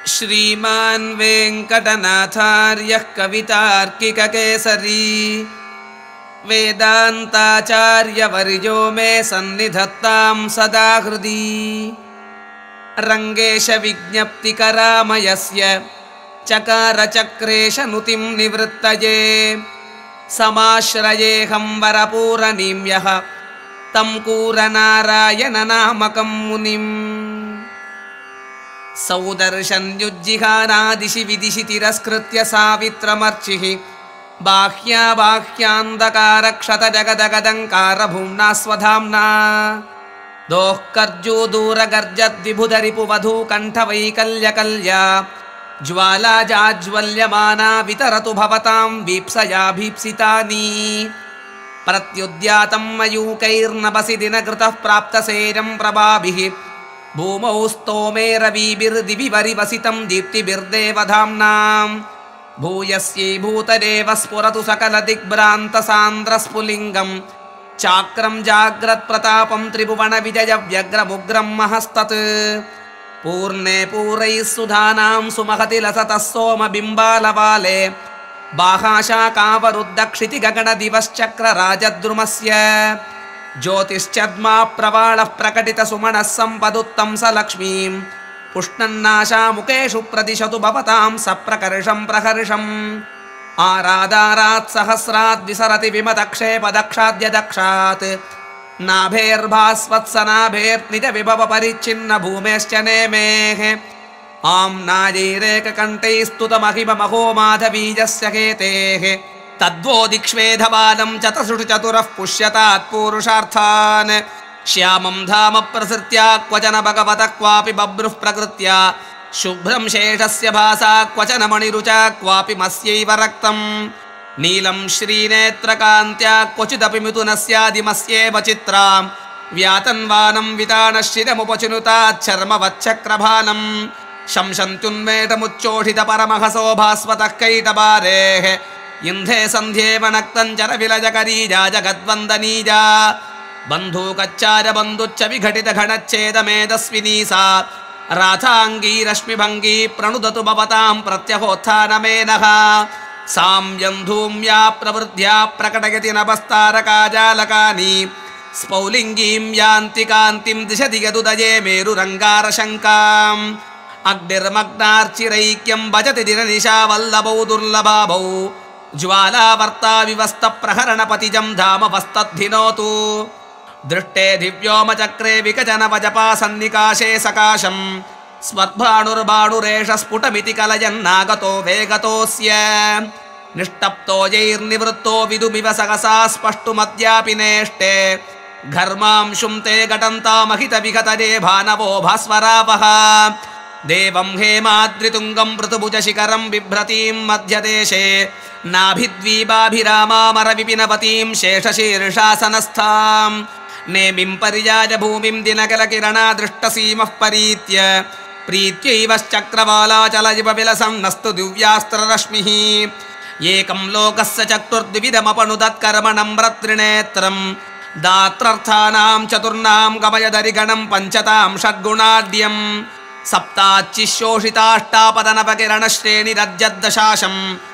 श्रीमान् वेङ्कटनाथार्यः कवितार्किककेसरी वेदान्ताचार्यवर्यो मे सन्निधत्तां सदा हृदि। रङ्गेशविज्ञप्तिकरामयस्य चकारचक्रेश नुतिं निवृत्तये समाश्रयेऽहं वरपूरनीं यः तं कूरनारायणनामकं मुनिम्। सौदर्शन्युज्जिहानादिशि विदिशि तिरस्कृत्य सावित्रमर्चिः बाह्याबाह्यान्धकारक्षतजगदगदङ्कारभूम्ना स्वधाम्ना दोःकर्जूदूरगर्जद्विबुधरिपुवधू कण्ठवैकल्यकल्या ज्वालाजाज्वल्यमाना वितरतु भवतां वीप्सया भीप्सितानि। प्रत्युद्यातं मयूकैर्नभसि दिनकृतः प्राप्तसेरं प्रभाभिः भूमौ स्तोमेरवीभिर्दिवि वरिवसितं दीप्तिभिर्देवधाम्नाम्। भूयस्यैभूतदेव स्फुरतु सकलदिग्भ्रान्तसान्द्रस्फुलिङ्गं चाक्रं जाग्रत्प्रतापं त्रिभुवनविजयव्यग्रमुग्रं महस्तत्। पूर्णे पूरैः सुधानां सुमहति लसतः सोमबिम्बालवाले बाहाशाकावरुद्धक्षितिगगनदिवश्चक्रराजद्रुमस्य ज्योतिश्चद्मा प्रवाळः प्रकटितसुमनः सम्पदुत्तं स लक्ष्मीं पुष्णन्नाशामुखेषु प्रतिशतु भवतां सप्रकर्षं प्रहर्षम्। आरादारात् सहस्राद्विसरति विमतक्षेपदक्षाद्यदक्षात् नाभेर्भास्वत्सनाभेर्निजविभव परिच्छिन्न भूमेश्च नेमेः आम्नायैरेककण्ठैस्तुतमहिममहो माधवीजस्य हेतेः तद्वो दिक्ष्वेधवानं चतसृषु चतुरः पुष्यतात् पूरुषार्थान्। श्यामं धाम प्रसृत्या क्वचन भगवतः क्वापि बभ्रुः प्रकृत्या शुभ्रं शेषस्य भासा क्वचन मणिरुचा क्वापि मस्यैव रक्तम्। नीलं श्रीनेत्रकान्त्या क्वचिदपि मिथुनस्यादिमस्येव चित्रां व्यातन्वानं वितानश्चिरमुपचिनुताच्छर्मवच्छक्रभानं शंसन्त्युन्मेषमुच्चोषितपरमहसो भास्वतः कैटबारेः इन्धे सन्ध्येव नक्तञ्चर विलजकरीजा जगद्वन्दनीजा बन्धूकच्चार बन्धुच्च विघटितघनच्छेदमेधस्विनी सा राथाङ्गी रश्मिभङ्गी प्रणुदतु भवतां प्रत्यहोत्थानमेनः। साम्यं धूम्या प्रवृद्ध्या प्रकटयति नभस्तारकाजालकानि स्फौलिङ्गीं यान्ति कान्तिं दिशति यदुदये मेरुरङ्गारशङ्काम्। अग्निर्मग्नार्चिरैक्यं भजति दिननिशावल्लभौ दुर्लभाभौ ज्वालावर्ता विवस्तप्रहरणपतिजं धाम वस्तद्धिनोतु। दृष्टे दिव्योमचक्रे विकचनवजपा सन्निकाशे सकाशं स्वर्भाणुर्बाणुरेष स्फुटमिति कलयन्नागतो वेगतोऽस्य। निष्टप्तो यैर्निवृत्तो विदुमिव सहसा स्पष्टुमद्यापि नेष्टे घर्मांशुं ते घटन्तामहितविगतदे भानवो भास्वरावः। देवं हेमाद्रितुङ्गं पृथुभुजशिखरं बिभ्रतीं मध्यदेशे नाभिद्वीपाभिरामामरविपिनवतीं शेषशीर्षासनस्थां नेमिं पर्याय भूमिं दिनकलकिरणा दृष्टसीमः परीत्य प्रीत्यैवश्चक्रवालाचलजिव विलसं नस्तु दिव्यास्त्ररश्मिः। एकं लोकस्य चतुर्द्विविधमपनुदत्कर्मणं दात्रर्थानां चतुर्णां गमयदरिगणं पञ्चतां षड्गुणाढ्यं सप्ताच्चिशोषिताष्टापदनपकिरणश्रेणिरज्जद्दशाशं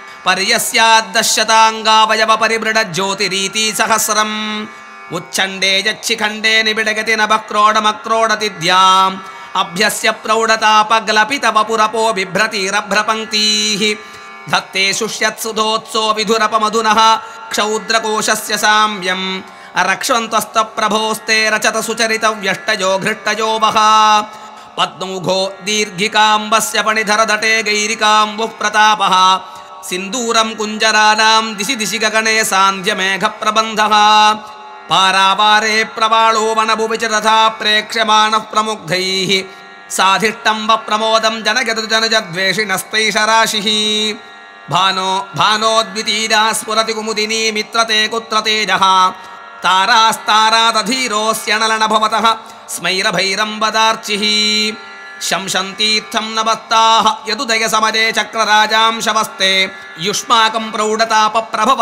पर्यस्याद्दश्यताङ्गावयवपरिमृढज्योतिरीति सहस्रम्। उच्छण्डे यच्छिखण्डे निबिडगति नभक्रोडमक्रोडतिद्याम् अभ्यस्य प्रौढतापग्लपितवपुरपो बिभ्रतिरभ्रपङ्क्तीः धत्ते शुष्यत्सुधोत्सो विधुरपमधुनः क्षौद्रकोशस्य साम्यं रक्षन्तस्तप्रभोस्ते रचत सुचरितव्यष्टयो घृष्टयो वः। पद्मौघो दीर्घिकाम्बस्य फणिधरदटे गैरिकाम्बुः प्रतापः सिन्दूरं कुञ्जराणां दिशि दिशि गगने सान्ध्यमेघप्रबन्धः। पारावारे प्रवाळो वनभुविचरथा प्रेक्ष्यमाणः प्रमुग्धैः साधिष्टम्ब प्रमोदं जनयतु जनजद्वेषिणस्तैषराशिः। भानोद्वितीजा स्फुरति कुमुदिनी मित्रते कुत्र तेजः तारास्तारातधीरोऽस्यनलन भवतः स्मैरभैरम्बदार्चिः। शंसन्तीर्थं नभस्ताः यदुदय समजे चक्रराजां शवस्ते युष्माकं प्रौढतापप्रभव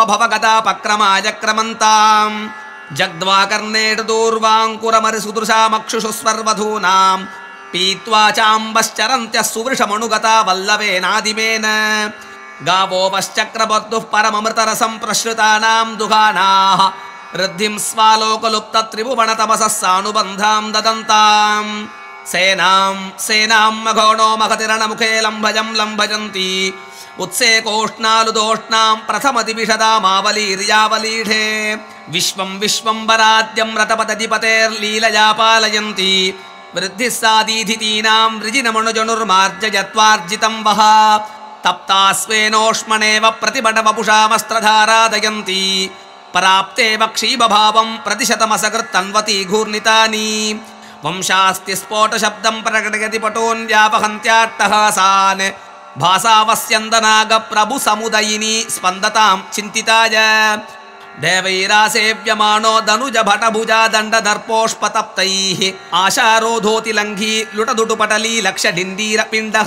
भवगदापक्रमाजक्रमन्ताम्। जग्द्वाकर्णेषु दूर्वाङ्कुरमरिसुदृशामक्षुषु स्वर्वधूनां पीत्वा चाम्बश्चरन्त्यः सुवृषमनुगता वल्लवेनादिमेन गावो वश्चक्रबर्दुः परममृतरसं प्रश्रुतानां दुहानाः ऋद्धिं स्वालोकलुप्तत्रिभुवनतमसः सानुबन्धां ददन्ताम् सेनां मघोणो महतिरणमुखे लम्भजं लम्भजन्ति उत्सेकोष्णालुदोष्णां प्रथमदिविशदामावलीर्यावलीढे विश्वम्बराद्यं रतपदधिपतेर्लीलया पालयन्ति वृद्धिः सादीधितीनां वृजिनमनुजनुर्मार्जयत्वार्जितं वः तप्तास्वेनोष्मणेव प्रतिबडवपुषामस्त्रधारादयन्ति पराप्तेव क्षीबभावं प्रतिशतमसकृत्तन्वती घूर्णितानि वंशास्ति स्फोटशब्दं प्रकटयति पटोन्यावहन्त्याट्टहासान् भासावस्यन्दनागप्रभुसमुदयिनी स्पन्दतां चिन्तिताय देवैरासेव्यमानो दनुजभटभुजा दण्डदर्पोष्पतप्तैः आशारोधोतिलङ्घी लुटदुटुपटली लक्षडिण्डीरपिण्डः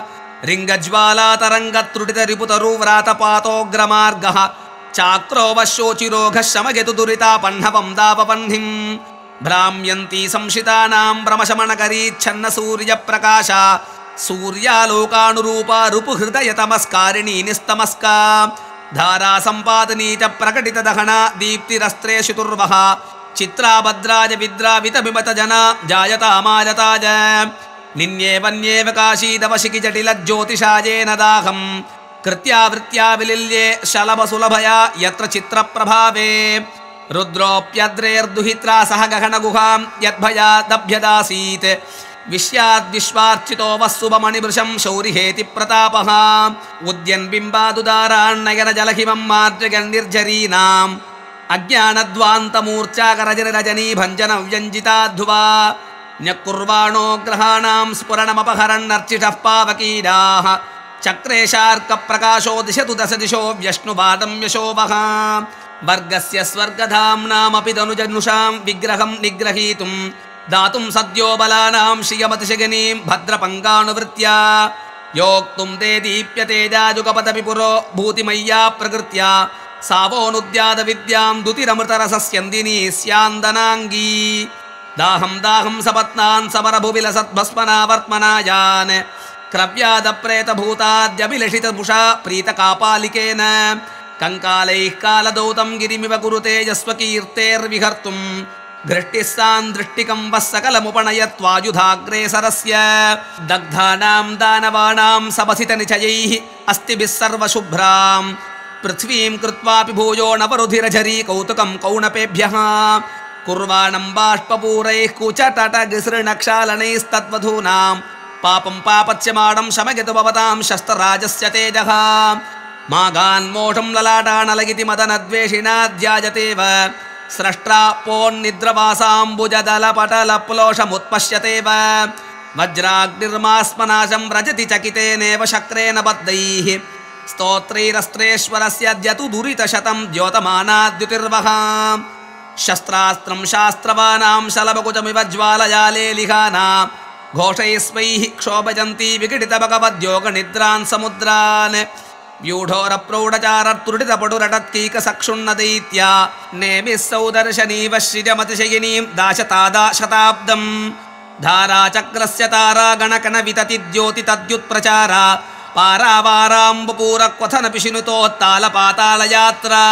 रिङ्गज्वालातरङ्गत्रुटितरिपुतरुव्रातपातोऽग्रमार्गः चाक्रोवशोचिरोघः शमगेतुदुरितापह्नवं दापवह्निं भ्राम्यन्ती संशितानां भ्रमशमनकरीच्छन्न सूर्यप्रकाशा सूर्यालोकानुरूपा रुपुहृदयतमस्कारिणी निस्तमस्का धारा सम्पादनी च प्रकटितदहना दीप्तिरस्त्रे शुतुर्वः चित्राभद्राज विद्रावितविमतजना जायतामायताज निन्येवन्येव काशीदवशिखिजटिलज्योतिषायेन दाहं कृत्यावृत्या विलिल्ये शलभसुलभया यत्र चित्रप्रभावे रुद्रोऽप्यद्रेर्दुहित्रा सह गहनगुहां यद्भयादभ्यदासीत् विश्याद्विश्वार्चितो वस्सुभमणिभृशं शौरिहेति प्रतापः उद्यन् बिम्बादुदारान्नयन जलहिमं मार्जगन्निर्झरीनाम् अज्ञानध्वान्तमूर्च्छाकरजनिरजनी भञ्जनव्यञ्जिताध्वा न्यकुर्वाणो ग्रहाणां स्फुरणमपहरन्नर्चिषः पावकीडाः चक्रे शार्कप्रकाशो दिशतु दश दिशो व्यश्नुवादं यशोवः वर्गस्य स्वर्गधाम्नामपि दनुजनुषां विग्रहं निग्रहीतुं दातुं सद्यो बलानां श्रियमतिशगनीं भद्रपङ्गानुवृत्त्या योक्तुं ते दीप्यतेजाजुगपदपि पुरो भूतिमय्या प्रकृत्या सावोनुद्याद विद्यां दुतिरमृतरसस्यन्दिनी स्यान्दनाङ्गी दाहं सपत्नान् समरभुविलसद्भस्मनावर्त्मनायान् क्रव्यादप्रेतभूताद्यभिलषितमुषा प्रीतकापालिकेन कंकालैः कालदौतं गिरिमिव कुरुते यस्वकीर्तेर्विहर्तुं घृष्टिः सान्दृष्टिकं वः सकलमुपनयत्वायुधाग्रेसरस्य दग्धानां दानवानां सपसितनिचयैः अस्तिभिः सर्वशुभ्रां पृथ्वीं कृत्वापि भूयो नवरुधिरझरी कौतुकं कौणपेभ्यः कुर्वाणं बाष्पपूरैः कुचटटगिसृणक्षालनैस्तद्वधूनां पापं पापच्यमाणं शमयतु भवतां शस्त्रराजस्य तेजः मागान्मोषं ललाटानलगिति मदनद्वेषिणा ध्यायतेव स्रष्ट्रा पोन्निद्रवासाम्बुजदलपटलप्लोषमुत्पश्यतेव वज्राग्निर्मास्मनाशं व्रजति चकितेनेव शक्रेण बद्धैः स्तोत्रैरस्त्रेश्वरस्यद्यतु दुरितशतं द्योतमानाद्युतिर्वः शस्त्रास्त्रं शास्त्रवानां शलभकुचमिव ज्वालयालेलिहाना घोषैस्वैः क्षोभजन्ती विघटितभगवद्योगनिद्रान् समुद्रान् व्यूढोरप्रौढचारत्रुटितपटुरटत्कीकसक्षुण्णदैत्या नेमिः सौदर्शनीव श्रियमतिशयिनीं दाशतादाशताब्दम् धाराचक्रस्य तारागणकणविततिद्योति तद्युत्प्रचारा पारावाराम्बपूरक्वथनपिशिनुतोत्तालपातालयात्रा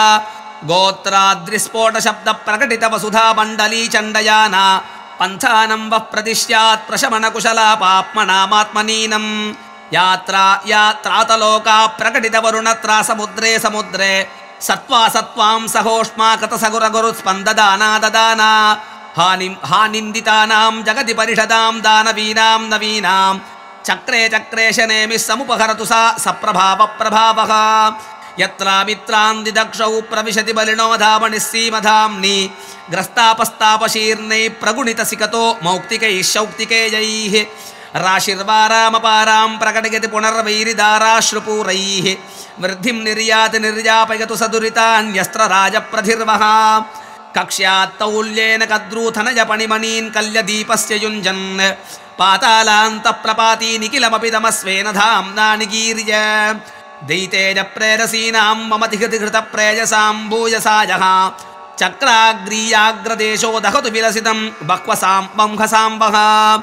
गोत्राद्रिस्फोटशब्दप्रकटितवसुधामण्डली चण्डयाना पन्थानं वः प्रदिश्यात् प्रशमनकुशला पाप्मनामात्मनीनं यात्रातलोका प्रकटितवरुणत्रा समुद्रे सत्त्वां सहोष्मा कृतसगुरगुरुस्पन्ददाना ददाना हानिन्दितानां जगति परिषदां दानवीनां नवीनां चक्रे शनेमिः समुपहरतु सा सप्रभावः यत्रामित्रान्दिदक्षौ प्रविशति बलिनो धामनिः सीमधाम्नि ग्रस्तापस्तापशीर्णैः प्रगुणितसिकतो मौक्तिकैः शौक्तिकेयैः राशिर्वारामपारां प्रकटयति पुनर्वैरिदाराश्रुपूरैः वृद्धिं निर्यापयतु सदुरितान्यस्त्रराजप्रधिर्वः कक्ष्यात्तौल्येन कद्रूथनजपणिमणीन् कल्यदीपस्य युञ्जन् पातालान्तप्रपाती निखिलमपि तमस्वेन धाम्ना निगीर्य दैतेजप्रेरसीनां ममतिहृतप्रेयसाम्बूयसायः चक्राग्रीयाग्रदेशो दहतु विलसितं बह्वसां वंहसाम्बः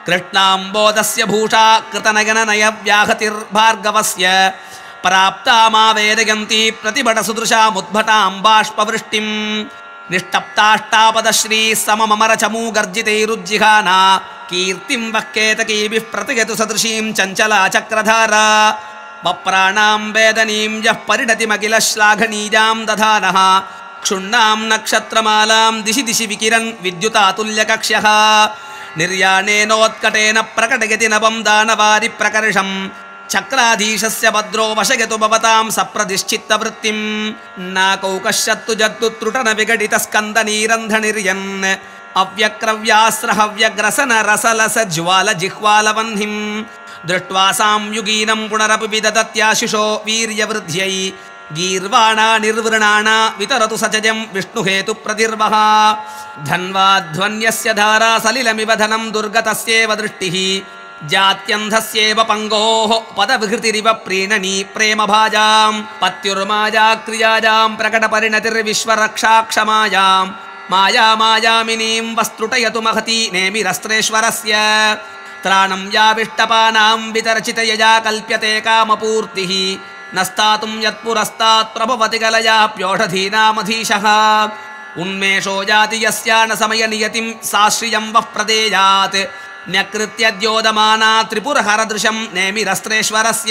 कृष्णाम्बोधस्य भूषा कृतनयननयव्याहतिर्भार्गवस्य प्राप्ता मा वेदयन्ती प्रतिभटसुदृशामुद्भटां बाष्पवृष्टिम् निष्टप्ताष्टापदश्री सममरचमूगर्जितैरुज्जिहाना कीर्तिं वक्केतकीभिः प्रतिगतु सदृशीं चञ्चला चक्रधारा वप्राणां वेदनीं यः परिणतिमखिलश्लाघनीजां दधानः क्षुण्णां नक्षत्रमालां दिशि दिशि विकिरन् विद्युतातुल्यकक्ष्यः निर्याणेनोत्कटेन प्रकटयति नवं दानवारि प्रकर्षम् चक्राधीशस्य भद्रो वशयतु भवतां सप्रदिश्चित्तवृत्तिं नाकौकश्यत्तु जत्तु त्रुटन विघटितस्कन्दनीरन्धनिर्यन् अव्यक्रव्यास्रहव्यग्रसन रसलस ज्वाल जिह्वालवह्निं दृष्ट्वा सांयुगीनं पुनरपि विददत्याशिषो वीर्यवृद्ध्यै गीर्वाणा निर्वृणाना वितरतु सचजं विष्णुहेतुप्रतिर्वः धन्वाध्वन्यस्य धारा सलिलमिव धनं दुर्गतस्येव दृष्टिः जात्यन्धस्येव पङ्गोः पदविहृतिरिव प्रीणनी प्रेमभाजां पत्युर्माया क्रियाजां प्रकटपरिणतिर्विश्वरक्षाक्षमायां मायामायामिनीं वस्तुटयतु महती नेमिरस्त्रेश्वरस्य त्राणं याविष्टपानां वितर्चितयया कल्प्यते कामपूर्तिः न स्थातुं यत्पुरस्तात् प्रभवति कलयाप्योषधीनामधीशः उन्मेषो जाति यस्या न समयनियतिं साश्रियं वः प्रदेयात् न्यकृत्य द्योदमाना त्रिपुरहरदृशं नेमिरस्त्रेश्वरस्य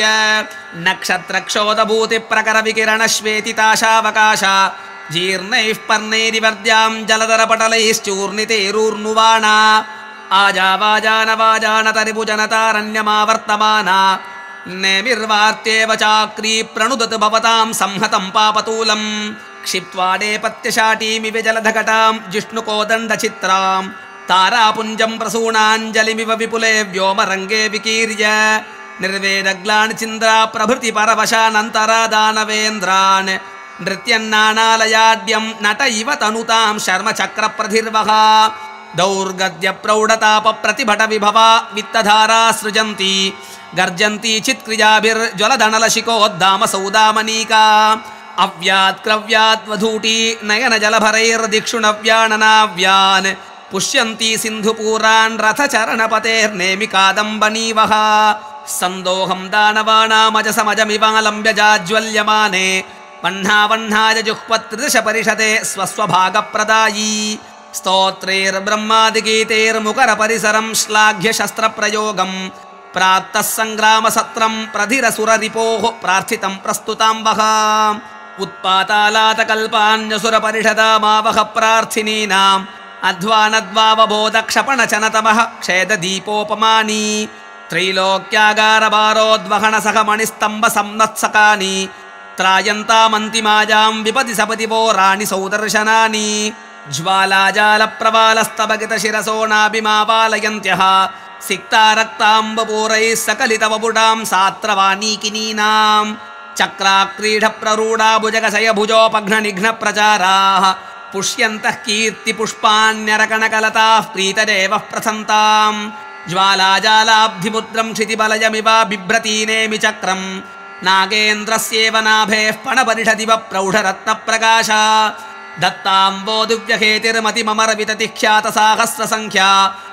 नक्षत्रक्षोदभूतिप्रकरविकिरणश्वेतिताशावकाश जीर्णैः पर्णैरिवर्द्यां जलधरपटलैश्चूर्णितेरूर्नुवाणा आजावाजानवाजानतरिभुजनतारण्यमावर्तमाना नेमिर्वार्त्येव चाक्री प्रणुदतु भवतां संहतं पापतूलं क्षिप्त्वा नेपत्यशाटीमिव जलधकटां जिष्णुकोदण्डचित्रां तारापुञ्जं प्रसूनाञ्जलिमिव विपुले व्योमरङ्गे विकीर्य निर्वेदग्लानिचिन्द्रा प्रभृति परवशानन्तरा दानवेन्द्रान् नृत्यन्नानालयाड्यं नट इव तनुतां शर्मचक्रप्रधिर्वः दौर्गद्यप्रौढतापप्रतिभटविभवा वित्तधारा सृजन्ति गर्जन्ति चित्क्रियाभिर्ज्वलदनलशिखोद्दामसौदामनीका अव्यात्क्रव्याद्वधूटी नयनजलभरैर्दिक्षुणव्याननाव्यान् पुष्यन्ति सिन्धुपूरान् रथचरणपतेर्नेमिकादम्बनीवः सन्दोहं दानवानामजसमजमिवालम्ब्य जाज्वल्यमाने वह्नावह्नाय जुह्वत्रिदश परिषदे स्वस्वभागप्रदायी स्तोत्रैर्ब्रह्मादिगीतैर्मुकरपरिसरं श्लाघ्य शस्त्रप्रयोगं प्राप्तः सङ्ग्रामसत्रं प्रधिरसुररिपोः प्रार्थितं प्रस्तुतां वः उत्पातालातकल्पान्यसुरपरिषदामावह प्रार्थिनीनाम् अध्वानद्वावबोधक्षपणचनतमः क्षेददीपोपमानी त्रैलोक्यागारभारोद्वहनसहमणिस्तम्भसंनत्सकानि त्रायन्तामन्तिमाजां विपदि सपदि वो राणि सौदर्शनानि ज्वालाजालप्रवालस्तभगितशिरसो नाभिमापालयन्त्यः सिक्तारक्ताम्बपूरैः सकलितवपुटां सात्रवानीकिनीनां चक्राक्रीडप्ररूढा भुजगशयभुजोपघ्ननिघ्नप्रचाराः पुष्यन्तः कीर्तिपुष्पान्यरकणकलताः प्रीतदेवः प्रथन्तां ज्वालाजालाब्धिमुद्रं क्षितिबलयमिवा बिभ्रतीनेमि चक्रं नागेन्द्रस्येव नाभेः पणपरिषदिव प्रौढरत्नप्रकाश दत्ताम्बोदुव्यहेतिर्मतिममरविततिख्यातसाहस्रसङ्ख्या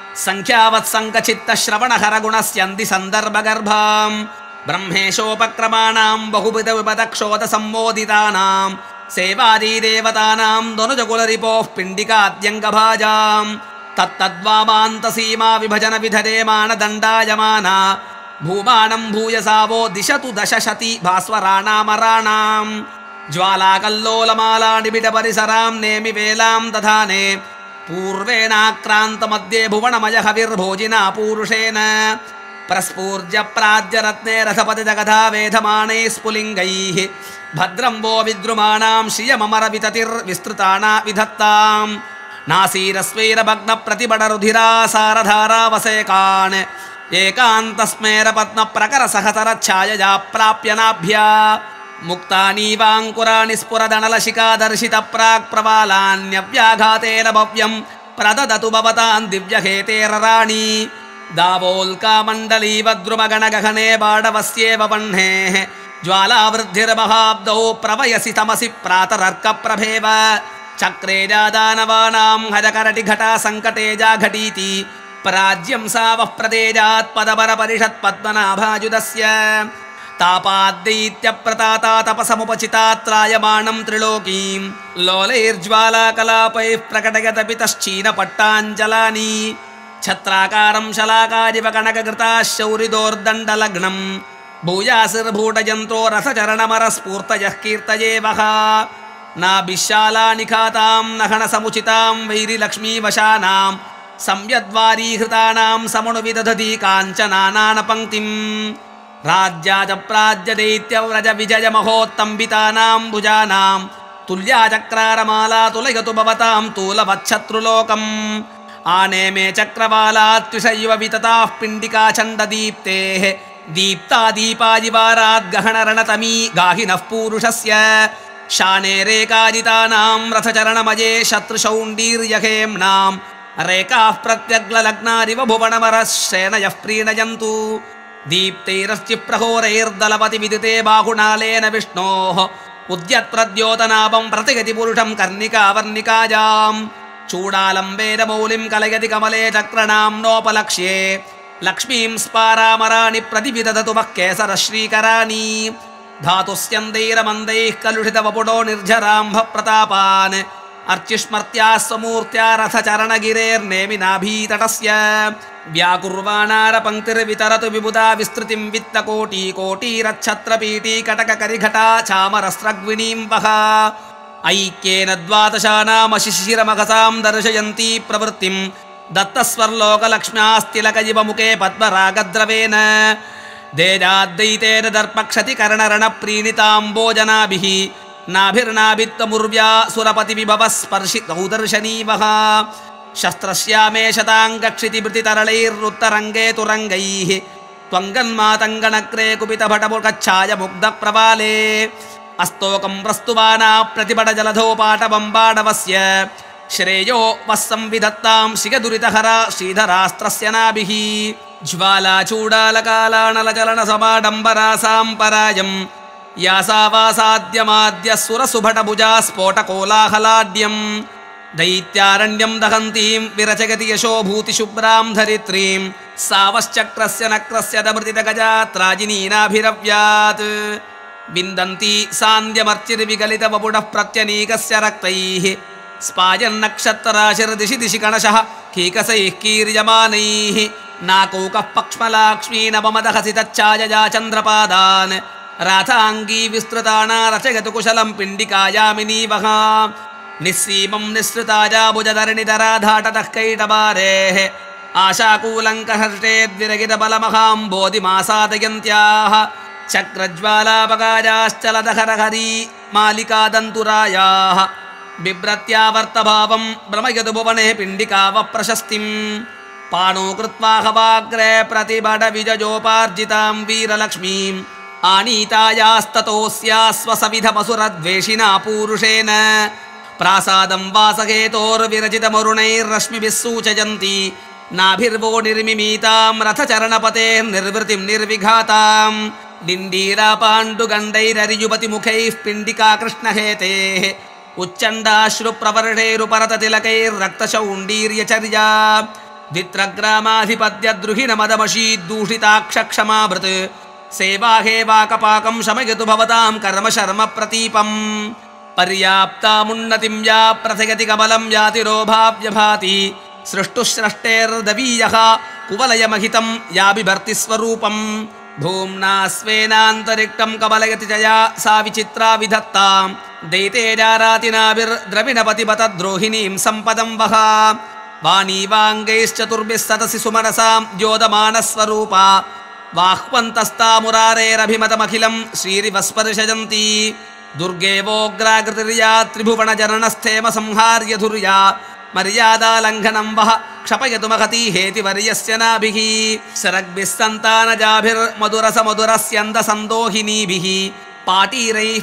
सङ्ख्यावत्सङ्कचित्तश्रवणहरगुणस्यन्ति सन्दर्भगर्भां ब्रह्मेशोपक्रमाणां बहुविधविपदक्षोदसम्मोदितानां सेवादीदेवतानां दनुजकुलरिपोः पिण्डिकाद्यङ्गभाजां तत्तद्वामान्तसीमा विभजन विधरे मानदण्डायमाना भूमानं भूयसावो दिशतु दशशती भास्वराणामराणां ज्वालाकल्लोलमालानिबिडपरिसरां नेमि वेलां दधाने पूर्वेणाक्रान्तमध्ये भुवनमयहविर्भोजिना पूरुषेण प्रस्फूर्ज प्राज्यरत्ने रथपति जगधा वेधमानैः स्फुलिङ्गैः भद्रं वो विद्रुमाणां श्रियममरविततिर्विस्तृताना विधत्तां नासीरस्वैरभग्नप्रतिबडरुधिरासारधारावसेकान् एकान्तस्मेरपद्मप्रकरसहसरच्छायया प्राप्य नाभ्या मुक्तानीवाङ्कुराणि स्फुरदनलशिखादर्शितप्राक्प्रवालान्यव्याघातेन भव्यं प्रददतु भवतां दिव्यहेतेरराणि दावोल्कामण्डलीवद्रुमगणगहने बाडवस्येव वह्नेः ज्वालावृद्धिर्महाब्दौ प्रवयसि तमसि प्रातरर्कप्रभेव चक्रे जादानवानां हजकरटिघटा सङ्कटे जाघटीति प्राज्यं सावः प्रदेजात् पदपरपरिषत्पद्मनाभाजुदस्य तापाद्दैत्यप्रताता तपसमुपचितात्रायमाणं त्रिलोकीं लोलैर्ज्वालाकलापैः प्रकटयतपितश्चीनपट्टाञ्चलानि छत्राकारं शलाकारिव कनकघृताः शौरिदोर्दण्डलग्नं भूयासिर्भूटयन्त्रो रसचरणमरस्फूर्तयः कीर्तये वः नाभिशालानिखातां नहनसमुचितां वैरिलक्ष्मीवशानां संयद्वारीहृतानां समनुविदधति काञ्चनानानपङ्क्तिम् राज्याजप्राज्यदैत्यव्रजविजयमहोत्तम्बितानां भुजानां तुल्याचक्रारमाला तुलयतु भवतां तूलवच्छत्रुलोकम् आनेमे चक्रवालात्विषयिव वितताः पिण्डिकाचण्डदीप्तेः दीप्ता दीपादिवाराद्गहनरणतमी गाहिनः पूरुषस्य शाने रेकाजितानां रथचरणमये शत्रुशौण्डीर्यहेम्नां रेकाः प्रत्यग्ललग्नारिव भुवनमरः श्रेणयः प्रीणयन्तु दीप्तैरश्चिप्रहोरैर्दलपति विदिते बाहुनालेन विष्णोः उद्यत्प्रद्योतनाभं प्रतिगति पुरुषं कर्णिकावर्णिकायां चूडालम्बेन कलयति कमले चक्रणां नोपलक्ष्ये लक्ष्मीं स्पारामराणि प्रतिविदधतु वः केसरश्रीकराणि धातुस्यन्दैरमन्दैः कलुषितवपुटो निर्झराम्भप्रतापान् अर्चिस्मर्त्या स्वमूर्त्या रथचरणगिरेर्नेमिनाभीतटस्य व्याकुर्वाणारपङ्क्तिर्वितरतु विबुधा विस्तृतिं वित्तकोटिकोटीरच्छत्रपीठी कटककरिघटा चामरस्रग्विणीं वः ऐक्येन द्वादशानामशिशिरमघसां दर्शयन्ती प्रवृत्तिं दत्तस्वर्लोकलक्ष्म्यास्तिलक इव मुखे पद्मरागद्रवेन देजाद्दैतेन दर्पक्षतिकरणरणप्रीणिताम्बोजनाभिः नाभिर्नाभित्तमुर्व्या सुरपतिविभवः स्पर्शितौ दर्शनीवः शस्त्रस्यामे शताङ्गक्षितिभृतितरलैरुत्तरङ्गे तुरङ्गैः त्वङ्गन्मातङ्गणक्रे कुपितभटमुखच्छाय मुग्धप्रवाले अस्तोकं प्रस्तुवाना प्रतिपटजलधोपाटबम्बाडवस्य श्रेयो वः संविधत्तां शिखदुरितहरा श्रीधरास्त्रस्य नाभिः ज्वालाचूडालकालानलचलनसमाडम्बरासां परायं यासावासाद्यमाद्य सुरसुभटभुजा स्फोटकोलाहलाड्यं दैत्यारण्यं दहन्तीं विरचयति यशोभूतिशुभ्रां धरित्रीं सावश्चक्रस्य नक्रस्य दमृतितगजात्राजिनीनाभिरव्यात् विन्दन्ती सान्द्यमर्चिर्विगलितवपुडः प्रत्यनीकस्य रक्तैः स्पायन्नक्षत्रराशिर्दिशि दिशि कणशः कीकसैः कीर्यमानैः नाकौकः पक्ष्मलाक्ष्मी नवमदहसि तच्चायया चन्द्रपादान् राथाङ्गी विस्तृताना रचयतु कुशलं पिण्डिकायामिनीवः निस्सीमं निःसृताया भुजधरणिधराधाटतः कैटबारेः आशाकूलङ्कहर्षेद्विरगितबलमहाम्बोधिमासादयन्त्याः चक्रज्वालापकायाश्चलदहरहरी मालिकादन्तुरायाः बिभ्रत्यावर्तभावं भ्रमयतु भुवने पिण्डिकावप्रशस्तिं पाणो कृत्वा हवाग्रे प्रतिबडविजयोपार्जितां वीरलक्ष्मीम् आनीतायास्ततोऽस्यास्वसविधमसुरद्वेषिणा पूरुषेण प्रासादं वासहेतोर्विरचितमरुणैर्रश्मिभिः सूचयन्ति नाभिर्वो निर्मिमीतां रथचरणपतेर्निर्वृतिं निर्विघातां दिण्डीरापाण्डुगण्डैररियुपतिमुखैः पिण्डिका कृष्णहेतेः उच्चण्डाश्रुप्रवर्षैरुपरततिलकैर्रक्तशौण्डीर्यचर्या द्वित्रग्रामाधिपत्यद्रुहिणमदमशीद्दूषिताक्षक्षमाभृत् सेवाहेवाकपाकं शमयतु भवतां कर्म शर्म प्रतीपम् पर्याप्तामुन्नतिं या प्रथयति कमलं यातिरोभाव्यभाति सृष्टुस्रष्टेर्दवीयः कुवलयमहितं या बिभर्ति स्वरूपं भूम्ना स्वेनान्तरिक्तं कमलयति च या सा विचित्रा विधत्तां दैतेजारातिनाभिर्द्रविणपतिपतद्रोहिणीं सम्पदं वः वाणीवाङ्गैश्चतुर्भिः सतसि सुमनसां द्योतमानस्वरूपा बाह्वन्तस्तामुरारेरभिमतमखिलं श्रीरिवस्पर्शयन्ती दुर्गेवोग्राकृतिर्या त्रिभुवनजननस्थेम संहार्य धुर्या मर्यादालङ्घनं वः क्षपयतु महती हेतिवर्यस्य नाभिः शरग्भिः सन्तानजाभिर्मधुरसमधुरस्यन्दसन्दोहिनीभिः पाटीरैः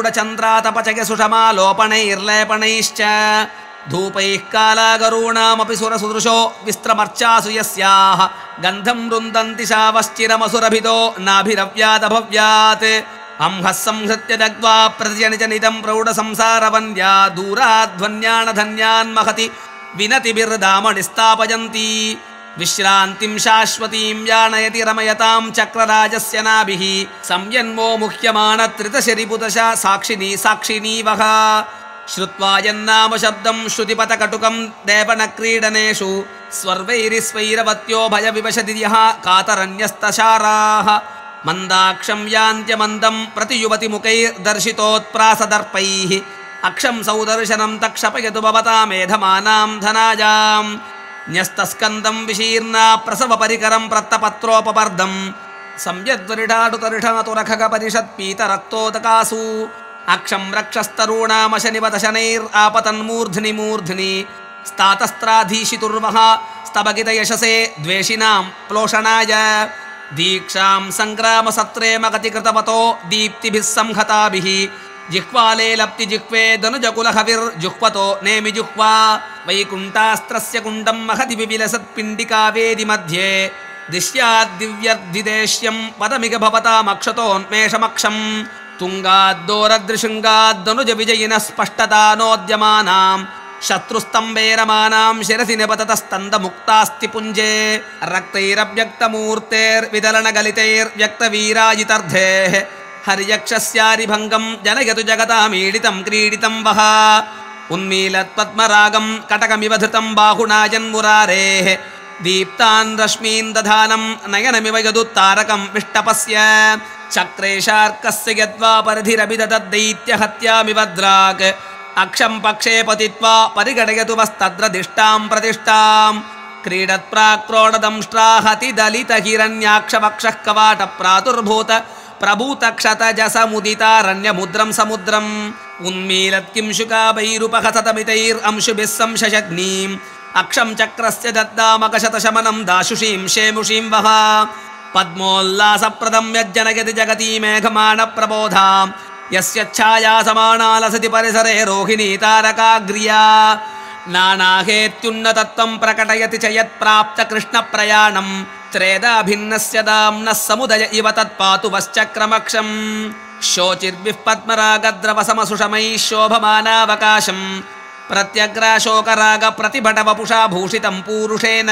प्रौढचन्द्रातपचयसुषमालोपणैर्लेपणैश्च धूपैः कालागरूणामपि सुरसुदृशो विस्त्रमर्चासु यस्याः गन्धं रुन्दन्ति शावश्चिरमसुरभिदो नाभिरव्यादभव्यात् अंहः संहृत्य दग्ध्वा प्रतिजनिजनिदं प्रौढसंसारवन्द्या दूराध्वन्यानधन्यान्महति विनतिभिर्धामणि स्थापयन्ति विश्रान्तिं शाश्वतीं यानयति रमयतां चक्रराजस्य नाभिः संयन्मो मुह्यमानत्रितशरिपुतशा साक्षिणी साक्षिणी वः श्रुत्वा यन्नाम शब्दं श्रुतिपथकटुकं देवनक्रीडनेषु स्वर्वैरिस्वैरवत्यो भयविवशति यः कातरन्यस्तशाराः मन्दाक्षं यान्त्यमन्दं प्रतियुवतिमुखैर्दर्शितोत्प्रासदर्पैः अक्षं सौदर्शनं तक्षपयतु भवता मेधमानां धनाजाम् न्यस्तस्कन्दं विशीर्णा प्रसवपरिकरं प्रत्तपत्रोपपर्दं संयद्वरिडाटुतरिषातुरखगपरिषत्पीतरक्तोदकासु अक्षं रक्षस्तरूणामशनिवदशनैरापतन्मूर्ध्नि मूर्ध्नि स्तातस्त्राधीशितुर्वः स्तबगितयशसे द्वेषिणां प्लोषणाय दीक्षां सङ्ग्रामसत्रे मगतिकृतवतो दीप्तिभिः संहताभिः जिह्वाले लप्ति जिह्वे धनुजकुलहविर्जुह्वतो नेमि जुह्वा वैकुण्ठास्त्रस्य कुण्डं महति विविलसत्पिण्डिकावेदि मध्ये दिश्याद्दिव्यर्धिदेश्यं पदमिग भवतामक्षतोन्मेषमक्षम् तुङ्गाद्दोरदृशृङ्गाद्दनुज विजयिनः स्पष्टतानोद्यमानां शत्रुस्तम्भेरमानां शिरसि निपततस्तन्दमुक्तास्ति पुञ्जे रक्तैरव्यक्तमूर्तेर्विदलनगलितैर्व्यक्तवीराजितर्धेः हर्यक्षस्यारिभङ्गं जनयतु जगतामीडितं क्रीडितं वः उन्मीलत्पद्मरागं कटकमिव धृतं बाहुना जन्मुरारेः दीप्तान् रश्मीन् दधानं नयनमिव यदुत्तारकं विष्टपस्य चक्रेशार्कस्य यद्वा परिधिरभिददैत्यहत्यामिव द्राक् अक्षं पक्षे पतित्वा परिगणयतु वस्तद्रदिष्टां प्रतिष्ठां क्रीडत्प्राक्रोडदंष्ट्राहति दलितहिरण्याक्षवक्षः कवाटप्रादुर्भूत प्रभूतक्षतजसमुदितारण्यमुद्रं समुद्रम् उन्मीलत्किंशुकाभैरुपहसतमितैरंशुभिः संशशग्नीम् अक्षं चक्रस्य दद्दामकशतशमनं दाशुषीं शेमुषीं वः पद्मोल्लासप्रदं यज्जनयति जगती मेघमानप्रबोधां यस्य छाया समानालसति परिसरे रोहिणी तारकाग्र्या नानाहेत्युन्नतत्वं प्रकटयति च यत्प्राप्तकृष्णप्रयाणं त्रेधा भिन्नस्य दाम्नः समुदय इव तत्पातु वश्चक्रमक्षम् शोचिर्भिः पद्मरागद्रवसमसुषमैः शोभमानावकाशम् प्रत्यग्राशोकरागप्रतिभटवपुषा भूषितं पूरुषेण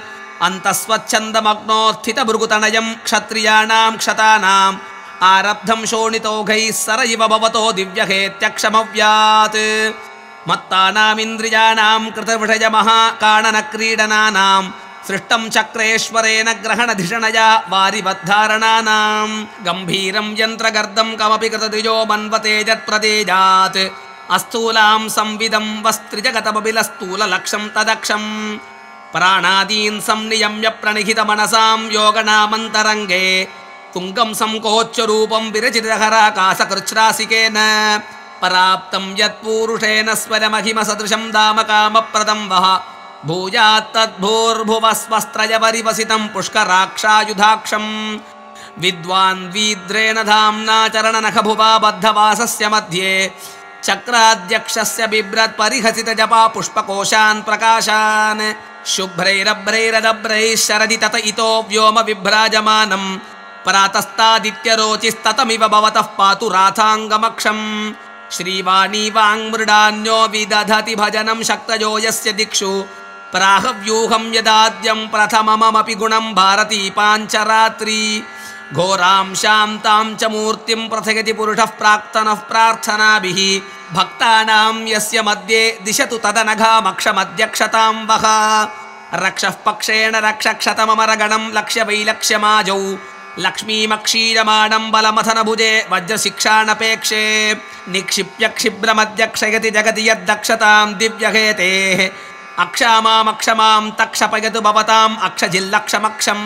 अन्तःस्वच्छन्दमग्नोत्थितभृगुतनयं क्षत्रियाणां क्षतानाम् आरब्धं शोणितौघैः सर इव भवतो दिव्यहेत्यक्षमव्यात् मत्तानामिन्द्रियाणां कृतविषयमहाकाणनक्रीडनानां सृष्टं चक्रेश्वरेण ग्रहणधिषणया वारिवद्धारणानां गम्भीरं यन्त्रगर्दं कमपि कृतद्विजो मन्वतेजत्प्रतेजात् अस्थूलां संविदं वस्त्रिजगतमबिलस्थूललक्षं तदक्षं प्राणादीन् संनियम्य प्रणिहितमनसां योगनामन्तरङ्गे तुङ्गं संकोच्यरूपं विरचितहराकाशकृच्छ्रासिकेन पराप्तं यत्पूरुषेण स्वरमहिमसदृशं दामकामप्रदं वः भूयात्तद्भूर्भुवस्वस्त्रयपरिवसितं पुष्कराक्षायुधाक्षं विद्वान् वीद्रेण धाम्ना चरणनखभुवा बद्धवासस्य मध्ये चक्राध्यक्षस्य बिभ्रत्परिहसितजपा पुष्पकोशान् प्रकाशान् शुभ्रैरभ्रैरदभ्रैः शरदि तत इतो व्योम विभ्राजमानं प्रातस्तादित्यरोचिस्ततमिव भवतः पातु राथाङ्गमक्षम् श्रीवाणी वाङ्मृडान्यो विदधति भजनं शक्तयो यस्य दिक्षु प्राहव्यूहं यदाद्यं प्रथममपि गुणं भारती पाञ्चरात्रि घोरां शान्तां च मूर्तिं प्रथयति पुरुषः प्राक्तनः प्रार्थनाभिः भक्तानां यस्य मध्ये दिशतु तदनघामक्षमध्यक्षतां वः रक्षः पक्षेण रक्षक्षतममरगणं लक्ष्यवैलक्ष्यमाजौ लक्ष्मीमक्षीयमाणं बलमथनभुजे वज्रशिक्षाणपेक्षे निक्षिप्य क्षिब्रमध्यक्षयति जगति यद्दक्षतां दिव्यहेतेः अक्षामामक्षमां तक्षपयतु भवताम् अक्षजिल्लक्षमक्षम्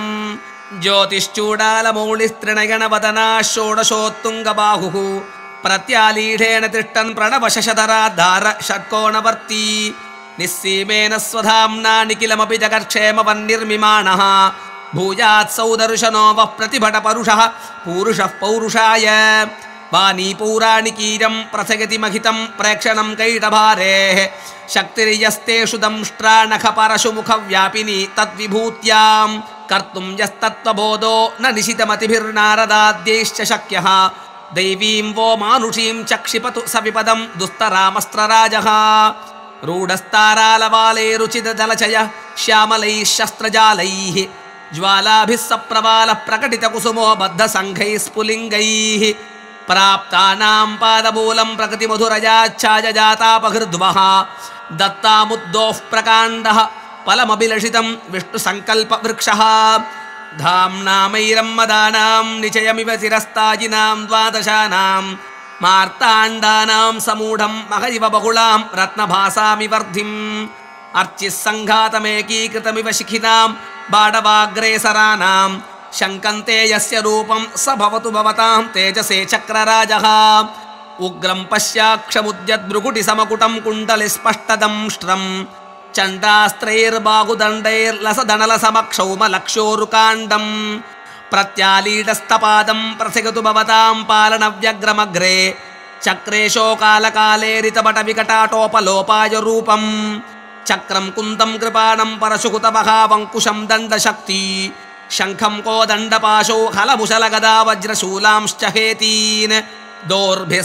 ज्योतिश्चूडालमौलिस्त्रिणयनवदना षोडशोत्तुङ्गबाहुः प्रत्यालीढेन तिष्ठन् प्रणवशशधराधार षट्कोणवर्ती निस्सीमेन स्वधाम्ना निखिलमपि जगत्क्षेमवन्निर्मिमाणः भूयात् सौदर्शनो वः प्रतिभटपरुषः पूरुषः पौरुषाय वाणी पौराणिकीरं प्रथयति महितं प्रेक्षणं कैटभारेः शक्तिर्यस्तेषु दंष्ट्रानखपरशुमुखव्यापिनी तद्विभूत्यां कर्तुं यस्तत्त्वबोधो न निशितमतिभिर्नारदाद्यैश्च शक्यः दैवीं वो मानुषीं च क्षिपतु स विपदं दुस्तरामस्त्रराजः रूढस्तारालवाले रुचितदलचय श्यामलैः शस्त्रजालैः ज्वालाभिः सप्रवालः प्रकटितकुसुमो बद्धसङ्घैः स्फुलिङ्गैः प्राप्तानां पादमूलं प्रकृतिमधुरयाच्छायजातापहृद्वः दत्तामुद्दोः प्रकाण्डः फलमभिलषितं विष्णुसङ्कल्पवृक्षः धाम्नामैरं मदानां निचयमिव शिरस्ताजिनां द्वादशानां मार्ताण्डानां समूढं महरिव बहुलां रत्नभासामि वर्धिम् अर्चिः सङ्घातमेकीकृतमिव शिखिनां बाडवाग्रेसराणां शङ्कन्ते यस्य रूपं स भवतु भवतां तेजसे चक्रराजः उग्रं पश्याक्षमुद्यद्भृकुटिसमकुटं कुण्डलिस्पष्टदंष्ट्रम् चण्डास्त्रैर्बाहुदण्डैर्लसदनलसमक्षौमलक्ष्योरुकाण्डम् प्रत्यालीडस्तपादं प्रसिगतु भवतां पालनव्यग्रमग्रे चक्रेशोकालकालेरितपटविकटाटोपलोपाय रूपम् चक्रं कुन्दं कृपाणं परशुकुतमहावङ्कुशं दण्डशक्ति शङ्खं कोदण्डपाशौ हलमुशलगदा वज्रशूलांश्च हेतीन् दोर्भिः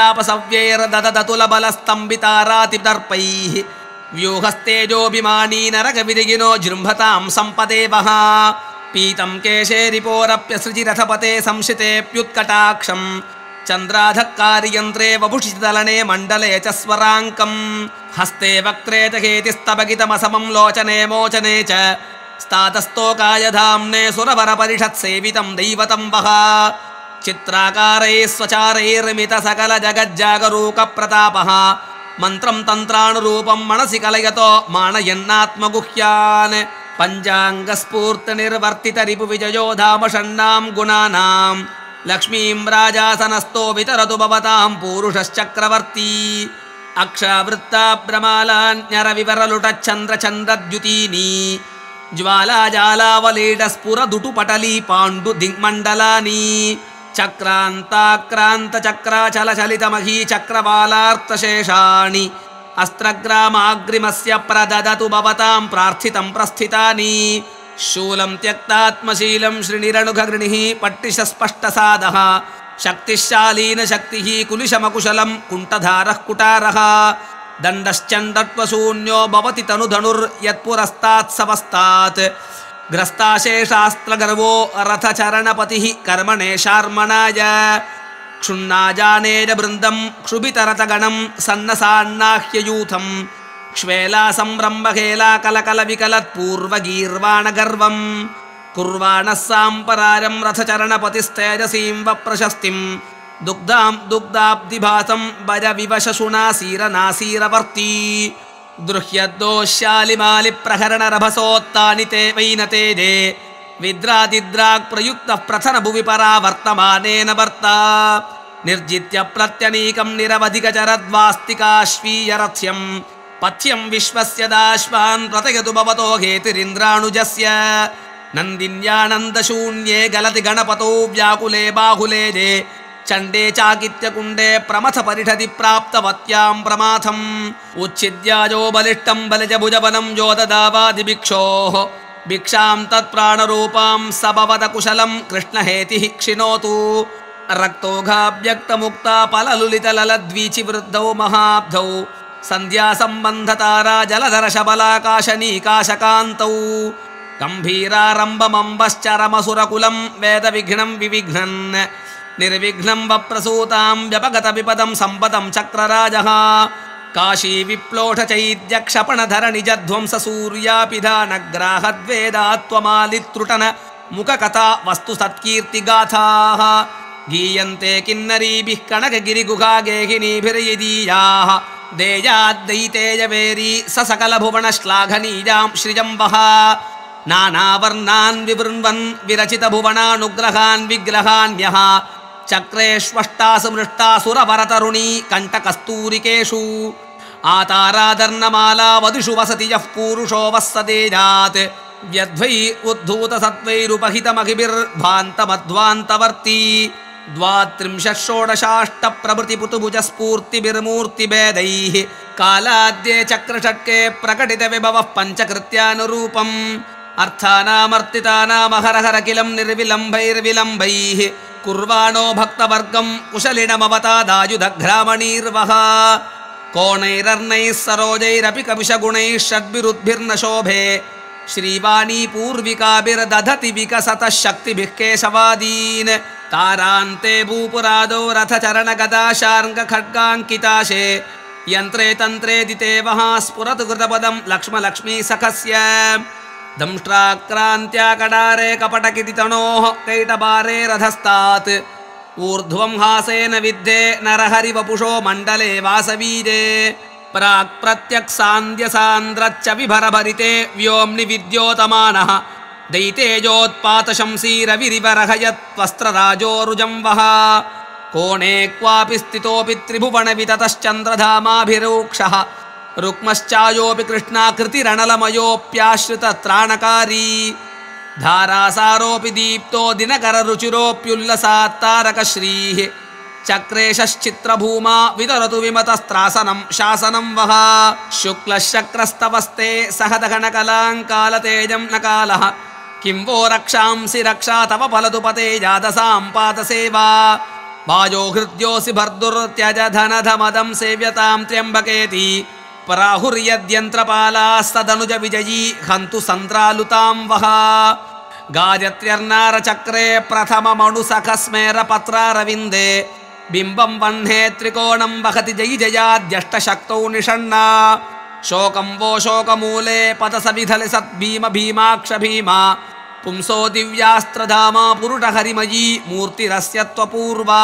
सव्यापसव्यैर्ददतुलबलस्तम्भितारातिदर्पैः व्यूहस्तेजोऽभिमानी नरकविदिगिनो जृम्भतां सम्पदेवः पीतं केशेरिपोरप्यसृजिरथपते संशितेऽप्युत्कटाक्षं चन्द्राधक्कारियन्त्रे वपुषितदलने मण्डले च स्वराङ्कम् हस्ते वक्त्रे च हेतिस्तबगितमसमं लोचने मोचने च स्तातस्तोकायधाम्ने सुरवरपरिषत्सेवितं दैवतं वः चित्राकारैः स्वचारैर्मितसकलजगज्जागरूकप्रतापः मन्त्रं तन्त्रानुरूपं मनसि कलयतो मानयन्नात्मगुह्यान् पञ्चाङ्गस्फूर्तिनिर्वर्तितरिपुविजयो धाम षण्णां गुणानां लक्ष्मीं राजासनस्थो वितरतु भवतां पूरुषश्चक्रवर्ती अक्षावृत्ताभ्रमालान्यरविवरलुटच्छन्द्रचन्द्रद्युतीनि ज्वालाजालावलीडस्फुरदुटुपटली पाण्डुदिङ्मण्डलानि चक्रान्ताक्रान्तचक्राचलचलितमही चक्रवालार्तशेषाणि अस्त्रग्रामाग्रिमस्य प्रददतु भवतां प्रार्थितं प्रस्थितानि शूलं त्यक्तात्मशीलं श्रीनिरनुघगृणिः पट्टिशस्पष्टसादः शक्तिशालीनशक्तिः कुलिशमकुशलं कुण्ठधारः कुटारः दण्डश्चण्डत्वशून्यो भवति तनुधनुर्यत्पुरस्तात्सवस्तात् ग्रस्ताशेषास्त्रगर्वो रथचरणपतिः कर्मणे शार्मणाय क्षुण्णाजानेज बृन्दं क्षुभितरतगणं सन्नसान्नाह्ययूथं क्ष्वेलासंरम्भखेला कलकलविकलत्पूर्वगीर्वाणगर्वं कुर्वाणः साम्परारं रथचरणपतिस्तेजसीं वप्रशस्तिं दुग्धां दुग्धाब्धिभासं भजविवशशुनासीरनासीरवर्ती दृह्यद्दोश्यालिमालिप्रहरणरभसोत्तानि ते वैनतेजे विद्रादिद्राक्प्रयुक्तः प्रथनभुवि परावर्तमानेन वर्ता निर्जित्य प्रत्यनीकं निरवधिकचरद्वास्तिकाश्वीयरथ्यं पथ्यं विश्वस्य दाश्वान् प्रतयतु भवतो हेतिरिन्द्राणुजस्य नन्दिन्यानन्दशून्ये गलति गणपतौ व्याकुले बाहुलेजे चण्डे चाकित्यकुण्डे प्रमथ परिषदि प्राप्तवत्यां प्रमाथम् उच्छिद्याजो बलिष्ठं बलिजभुजबलं योददावादिभिक्षोः भिक्षां तत्प्राणरूपां सबवदकुशलं कृष्णहेतिः क्षिणोतु रक्तोघाव्यक्तमुक्ता पललुलितललद्वीचिवृद्धौ महाब्धौ सन्ध्यासम्बन्धतारा जलधरशबलाकाशनीकाशकान्तौ गम्भीरारम्भमम्बश्चरमसुरकुलं वेदविघ्नं विविघ्नन् निर्विघ्नं वप्रसूतां व्यपगतविपदं सम्पदं चक्रराजः काशीविप्लोठचैद्यक्षपणधरणिजध्वंससूर्यापिधानग्राहद्वेदात्वमालित्रुटन मुखकथा वस्तुसत्कीर्तिगाथाः गीयन्ते किन्नरीभिः कनकगिरिगुहा गेहिनीभिर्यदीयाः देयाद्दैतेयवेरी स सकलभुवनश्लाघनीजां श्रियं वः नानावर्णान् विवृण्वन् विरचितभुवनानुग्रहान् विग्रहान्यः चक्रेष्वष्टासु मृष्टासुरवरतरुणी कण्टकस्तूरिकेषु आतारादर्णमाला वधुषु वसति यः पूरुषो वत्सदेजात् व्यध्वै उद्धूतसत्त्वैरुपहितमखिभिर्भान्तमध्वान्तवर्ती द्वात्रिंशत्षोडशाष्टप्रभृतिपुतुभुजस्फूर्तिभिर्मूर्तिभेदैः कालाद्ये चक्रषट्के प्रकटितविभवः पञ्चकृत्यानुरूपम् अर्थानामर्तितानामहरहरकिलं निर्विलम्भैर्विलम्बैः कुर्वाणो भक्तवर्गं कुशलिनमवतादायुधघ्रामणीर्वः कोणैरर्णैः सरोजैरपि कविशगुणैः षड्भिरुद्भिर्न शोभे श्रीवाणी पूर्विकाभिर्दधति विकसतः शक्तिभिः केशवादीन् तारान्ते भूपुरादो रथचरणगदाशार्ङ्गखड्गाङ्किताशे यन्त्रे तन्त्रेदिते वः स्फुरतु कृतपदं लक्ष्मलक्ष्मीसखस्य दंष्ट्राक्रान्त्याकडारे कपटकिटितणोः कैटबारे रथस्तात् ऊर्ध्वं हासेन विद्धे नरहरिवपुषो मण्डले वासवीरे प्राक्प्रत्यक्सान्द्यसान्द्रच्च विभरभरिते व्योम्नि विद्योतमानः दैतेजोत्पातशंसीरविरिवरहयत्वस्त्रराजोरुजं वः कोणे क्वापि स्थितोऽपि त्रिभुवनविततश्चन्द्रधामाभिरूक्षः रुक्मश्चायोऽपि कृष्णाकृतिरणलमयोऽप्याश्रितत्राणकारी धारासारोऽपि दीप्तो दिनकररुचिरोऽप्युल्लसात्तारकश्रीः चक्रेशश्चित्रभूमा वितरतु विमतस्त्रासनं शासनं वः शुक्लशक्रस्तवस्ते सहदघनकलाङ्कालतेजं नकालः किं वो रक्षांसि रक्षा तव फलतु पते जातसां पादसेवा वाजो हृद्योऽसि भर्दुर्त्यज धनधमदं सेव्यतां त्र्यम्बकेति पराहुर्यद्यन्त्रपालास्तदनुज विजयी हन्तु सन्द्रालुतां वः गायत्र्यर्नारचक्रे प्रथममणुसखस्मेरपत्रारविन्दे बिम्बं वह्ने त्रिकोणं वहति जयि जयाद्यष्टशक्तौ निषण्णा शोकं वो शोकमूले पदसविधले सद्भीम भीमाक्ष भीमा पुंसो दिव्यास्त्रधामा पुरुषहरिमयी मूर्तिरस्य त्वपूर्वा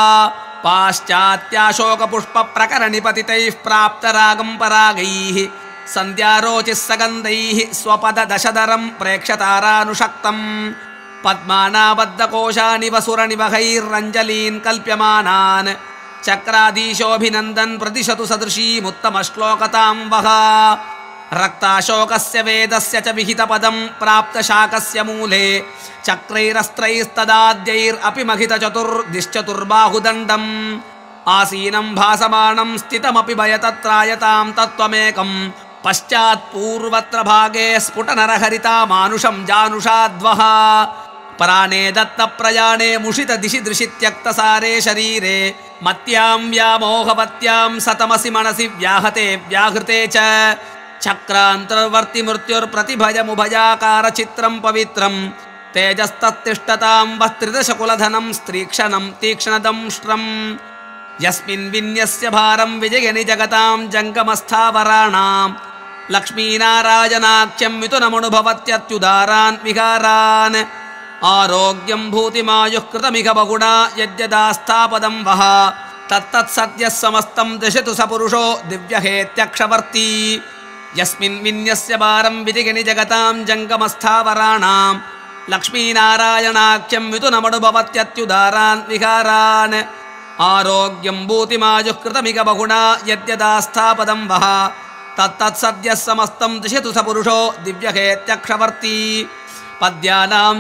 पाश्चात्याशोकपुष्पप्रकरणिपतितैः प्राप्तरागं परागैः सन्ध्यारोचिः सगन्धैः स्वपददशधरं प्रेक्षतारानुषक्तम् पद्मानाबद्धकोशानिव सुरनिवहैरञ्जलीन् कल्प्यमानान् चक्राधीशोऽभिनन्दन् प्रतिशतु सदृशीमुत्तमश्लोकतां वः रक्ताशोकस्य वेदस्य च विहितपदं प्राप्तशाकस्य मूले चक्रैरस्त्रैस्तदाद्यैरपि महितचतुर्दिश्चतुर्बाहुदण्डम् आसीनं भासमानं स्थितमपि भयतत्रायतां तत्त्वमेकं पश्चात्पूर्वत्र भागे स्फुटनरहरिता मानुषं जानुषाद्वः प्राणे दत्तप्रयाणे मुषितदिशि दृशि त्यक्तसारे शरीरे मत्यां व्यामोहवत्यां सतमसि मनसि व्याहते व्याहृते च चक्रान्तर्वर्ति मृत्युर्प्रतिभयमुभयाकारचित्रं पवित्रं तेजस्तत्तिष्ठतां वस्त्रिदशकुलधनं स्त्रीक्षणं तीक्ष्णदंष्ट्रम् यस्मिन् विन्यस्य भारं विजयनि जगतां जङ्गमस्थावराणां लक्ष्मीनारायणाख्यं मिथुनमनुभवत्यत्युदारान् विहारान् आरोग्यं भूतिमायुः कृतमिह बहुना यद्यदास्थापदं वः तत्तत्सद्यः समस्तं दशतु स पुरुषो दिव्यहेत्यक्षवर्ती यस्मिन् विन्यस्य भारं विजयनि जगतां जङ्गमस्थावराणां लक्ष्मीनारायणाख्यं मिथुनमनुभवत्यत्युदारान् विहारान् आरोग्यं भूतिमायुः कृतमिह बहुना यद्यदास्थापदं वः तत्तत्सद्यः समस्तं दिशतु स पुरुषो दिव्यहेत्यक्षवर्ती पद्यानां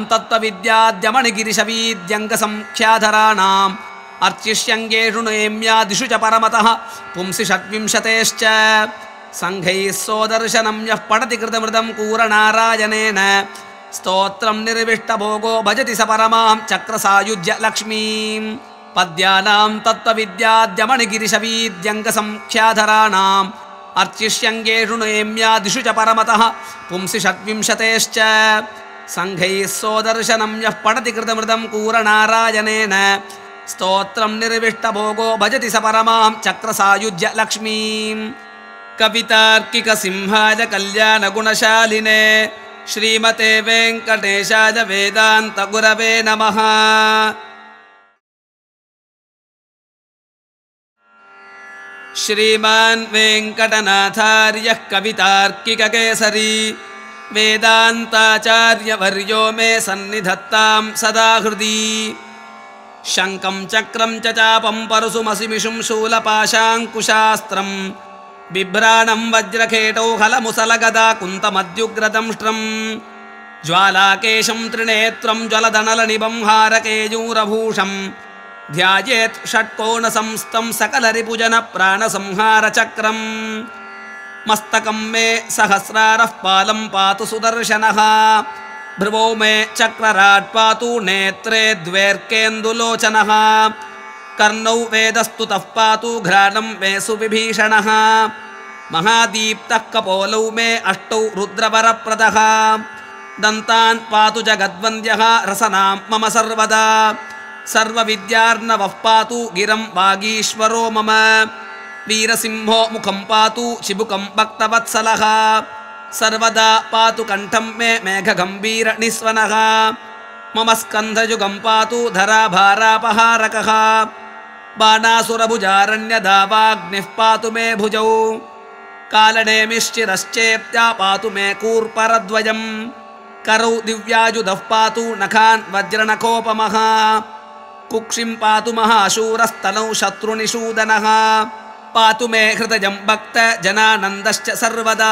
तत्त्वविद्याद्यमणिगिरिशवीद्यङ्गसंख्याधराणाम् अर्चिष्यङ्गेषु नेम्यादिषु च परमतः पुंसि षड्विंशतेश्च सङ्घैः सोदर्शनं यः पठति कृतमृदं कूरनारायणेन स्तोत्रं निर्विष्टभोगो भजति स परमां चक्रसायुज्य लक्ष्मीम् पद्यानां तत्त्वविद्याद्यमणिगिरिशवीद्यङ्गसंख्याधराणाम् अर्चिष्यङ्गेषु नेम्यादिषु च परमतः पुंसि षड्विंशतेश्च सङ्घैः सोदर्शनं यः पठति कृतमृदं कूरनारायणेन स्तोत्रं निर्विष्टभोगो भजति स परमां चक्रसायुज्य लक्ष्मीम् कवितार्किकसिंहाय कल्याणगुणशालिने श्रीमते वेङ्कटेशाय वेदान्तगुरवे नमः। श्रीमान् वेङ्कटनाथार्यः कवितार्किककेसरी वेदान्ताचार्यवर्यो मे सन्निधत्तां सदा हृदि शङ्खं चक्रं च चापं परशुमसिमिषुं शूलपाशाङ्कुशास्त्रं बिभ्राणं वज्रखेटौ हलमुसलगदा कुन्तमद्युग्रदंष्ट्रं ज्वालाकेशं त्रिनेत्रं ज्वलदनलनिभं हारकेयूरभूषं ध्यायेत् षट्कोणसंस्थं सकलरिपुजनप्राणसंहारचक्रम् मस्तकं मे सहस्रारः पालं पातु सुदर्शनः भ्रुवौ मे चक्रराट् पातु नेत्रे द्वेर्केन्दुलोचनः कर्णौ वेदस्तुतः पातु घ्राणं मे सुविभीषणः महादीप्तः कपोलौ मे अष्टौ रुद्रवरप्रदः दन्तान् पातु जगद्वन्द्यः रसनां मम सर्वदा सर्वविद्यार्णवः पातु गिरं वागीश्वरो मम वीरसिंहो मुखं पातु चिबुकं भक्तवत्सलः सर्वदा पातु कण्ठं मे मेघगम्भीरनिस्वनः मम स्कन्धयुगं पातु धराभारापहारकः बाणासुरभुजारण्यदावाग्निः पातु मे भुजौ कालनेमिश्चिरश्चेत्या पातु मे कूर्परद्वयं करौ दिव्यायुधः पातु नखान् वज्रनखोपमः कुक्षिं पातु महाशूरस्तनौ शत्रुनिषूदनः पातु मे हृदयं भक्तजनानन्दश्च सर्वदा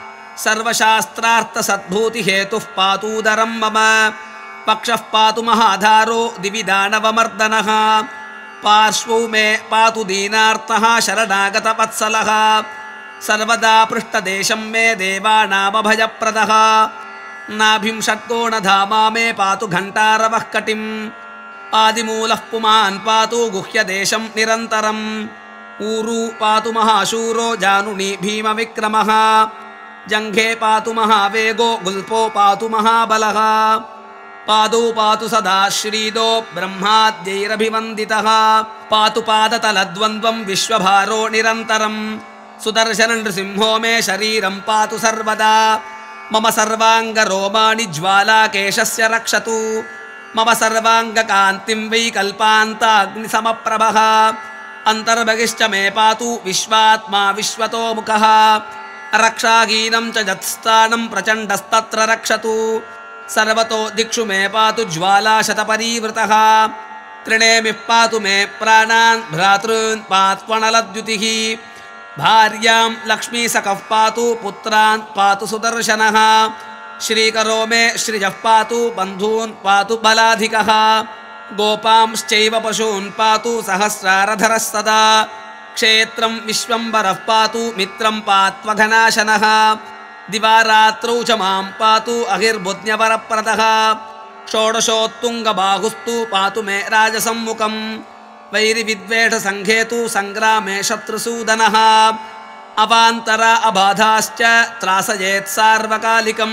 सर्वशास्त्रार्थसद्भूतिहेतुः पातूदरं मम पक्षः पातु महाधारो दिवि दानवमर्दनः पार्श्वौ मे पातु दीनार्तः शरणागतवत्सलः सर्वदा पृष्ठदेशं मे देवानामभयप्रदः नाभिं षट्कोणधामा मे पातु घण्टारवः कटिम् आदिमूलः पुमान् पातु गुह्यदेशं निरन्तरम् ऊरू पातु महाशूरो जानुनी भीमविक्रमः जङ्घे पातु महावेगो गुल्पो पातु महाबलः पादौ पातु सदा श्रीदो ब्रह्माद्यैरभिवन्दितः पातु पादतलद्वन्द्वं विश्वभारो निरन्तरं सुदर्शन नृसिंहो मे शरीरं पातु सर्वदा मम सर्वाङ्गरोमाणि ज्वालाकेशस्य रक्षतु मम सर्वाङ्गकान्तिं वै कल्पान्ताग्निसमप्रभः अन्तर्बहिश्च मे पातु विश्वात्मा विश्वतोमुखः रक्षाहीनं च यत्स्थानं प्रचण्डस्तत्र रक्षतु सर्वतो दिक्षु मे पातु ज्वालाशतपरीवृतः त्रिणेमिः पातु मे प्राणान् भ्रातॄन् पात्वणलद्युतिः भार्यां लक्ष्मीसखः पातु पुत्रान् पातु सुदर्शनः श्रीकरो मे श्रियः पातु बन्धून् पातु बलाधिकः गोपांश्चैव पशून् पातु सहस्रारधरः सदा क्षेत्रं विश्वम्भरः पातु मित्रं पात्वघनाशनः दिवारात्रौ च मां पातु अहिर्बुध्न्यवरप्रदः षोडशोत्तुङ्गबाहुस्तु पातु मे राजसम्मुखं वैरिविद्वेषसङ्घेतु सङ्ग्रामे शत्रुसूदनः अवान्तरा अबाधाश्च त्रासयेत् सार्वकालिकम्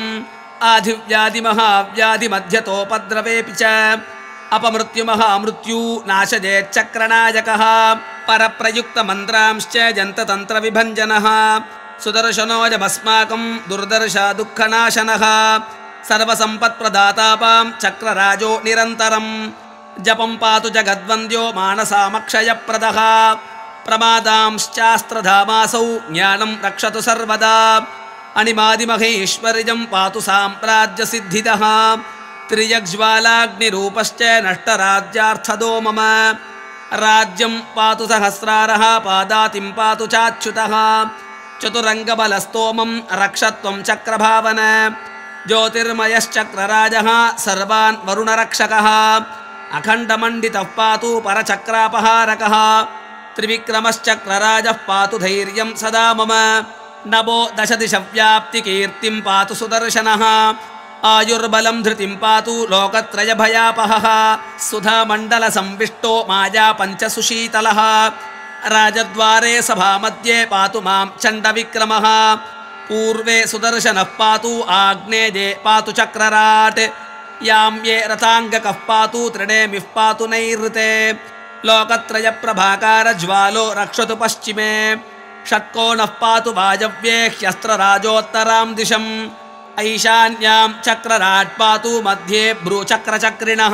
आधिव्याधिमहाव्याधिमध्यतोपद्रवेऽपि च अपमृत्युमहामृत्यू नाशयेच्चक्रनायकः परप्रयुक्तमन्त्रांश्च जन्ततन्त्रविभञ्जनः सुदर्शनोऽयमस्माकं दुर्दर्शा दुःखनाशनः सर्वसम्पत्प्रदातापां चक्रराजो निरन्तरं जपं पातु जगद्वन्द्यो मानसामक्षयप्रदः प्रमादांश्चास्त्रधामासौ ज्ञानं रक्षतु सर्वदा अनिमादिमहेश्वर्यं पातु साम्राज्यसिद्धिदः त्रियग्ज्वालाग्निरूपश्च नष्टराज्यार्थदो मम राज्यं पातु सहस्रारः पादातिं पातु चाच्युतः चतुरङ्गबलस्तोमं रक्षत्वं चक्रभावन ज्योतिर्मयश्चक्रराजः सर्वान् वरुणरक्षकः अखण्डमण्डितः पातु परचक्रापहारकः त्रिविक्रमश्चक्रराजः पातु धैर्यं सदा मम नभो दशदिशव्याप्तिकीर्तिं पातु सुदर्शनः आयुर्बलं धृतिं पातु लोकत्रयभयापहः सुधामण्डलसंविष्टो माया पञ्चसुशीतलः राजद्वारे सभामध्ये पातु मां चण्डविक्रमः पूर्वे सुदर्शनः पातु आग्नेये पातु चक्रराट् याम्ये रथाङ्गकः पातु त्रिणेमिः पातु नैऋते लोकत्रयप्रभाकारज्वालो रक्षतु पश्चिमे षट्कोणः पातु वायव्ये ह्यस्त्रराजोत्तरां दिशम् ऐशान्यां चक्रराट् पातु मध्ये भ्रूचक्रचक्रिणः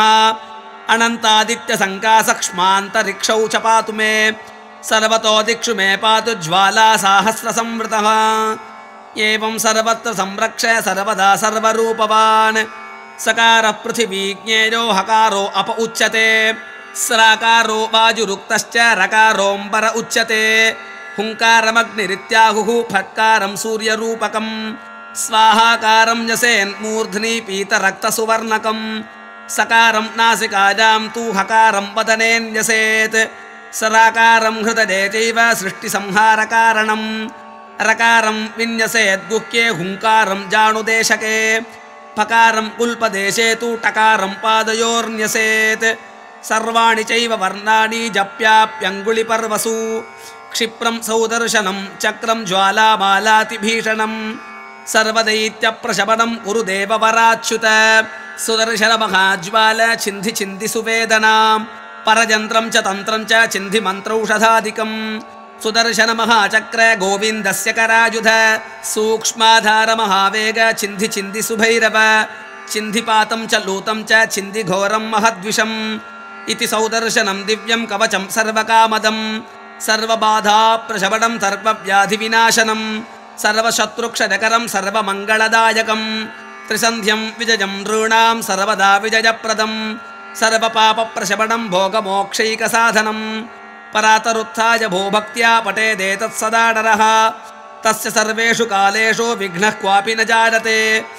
अनन्तादित्यसङ्कासक्ष्मान्तरिक्षौ च पातु मे सर्वतो दिक्षु मे पातु ज्वाला साहस्रसंवृतः एवं सर्वत्र संरक्ष सर्वदा सर्वरूपवान् सकारः पृथिवीज्ञेयो हकारो अप उच्यते स्राकारो वायुरुक्तश्च रकारोऽम्बर उच्यते हुङ्कारमग्निरित्याहुः फट्कारं सूर्यरूपकम् स्वाहाकारं यसेन्मूर्ध्नि पीतरक्तसुवर्णकम् सकारं नासिकायां तु हकारं वदनेन्यसेत् सराकारं हृदये चैव सृष्टिसंहारकारणम् रकारं विन्यसेद्गुह्ये हुङ्कारं जानुदेशके फकारं कुल्पदेशे तु टकारं पादयोर्न्यसेत् सर्वाणि चैव वर्णानि जप्याप्यङ्गुलिपर्वसु क्षिप्रं सौदर्शनं चक्रं ज्वालामालातिभीषणं सर्वदैत्यप्रशमनं कुरु देववराच्युत सुदर्शन महाज्वाल छिन्धि छिन्धि सुवेदनां परजन्त्रं च तन्त्रं च छिन्धि मन्त्रौषधादिकं सुदर्शन महाचक्र गोविन्दस्य करायुध सूक्ष्माधार महावेग छिन्धि छिन्धि सुभैरव छिन्धिपातं च लूतं च छिन्धि घोरं महद्विषम् इति सौदर्शनं दिव्यं कवचं सर्वकामदं सर्वबाधाप्रशमनं सर्वव्याधिविनाशनं सर्वशत्रुक्षदकरं सर्वमङ्गलदायकं त्रिसन्ध्यं विजयं नॄणां सर्वदा विजयप्रदं सर्वपापप्रशमनं भोगमोक्षैकसाधनं परातरुत्थाय भूभक्त्या पठेदेतत्सदा नरः तस्य सर्वेषु कालेषु विघ्नः क्वापि न जायते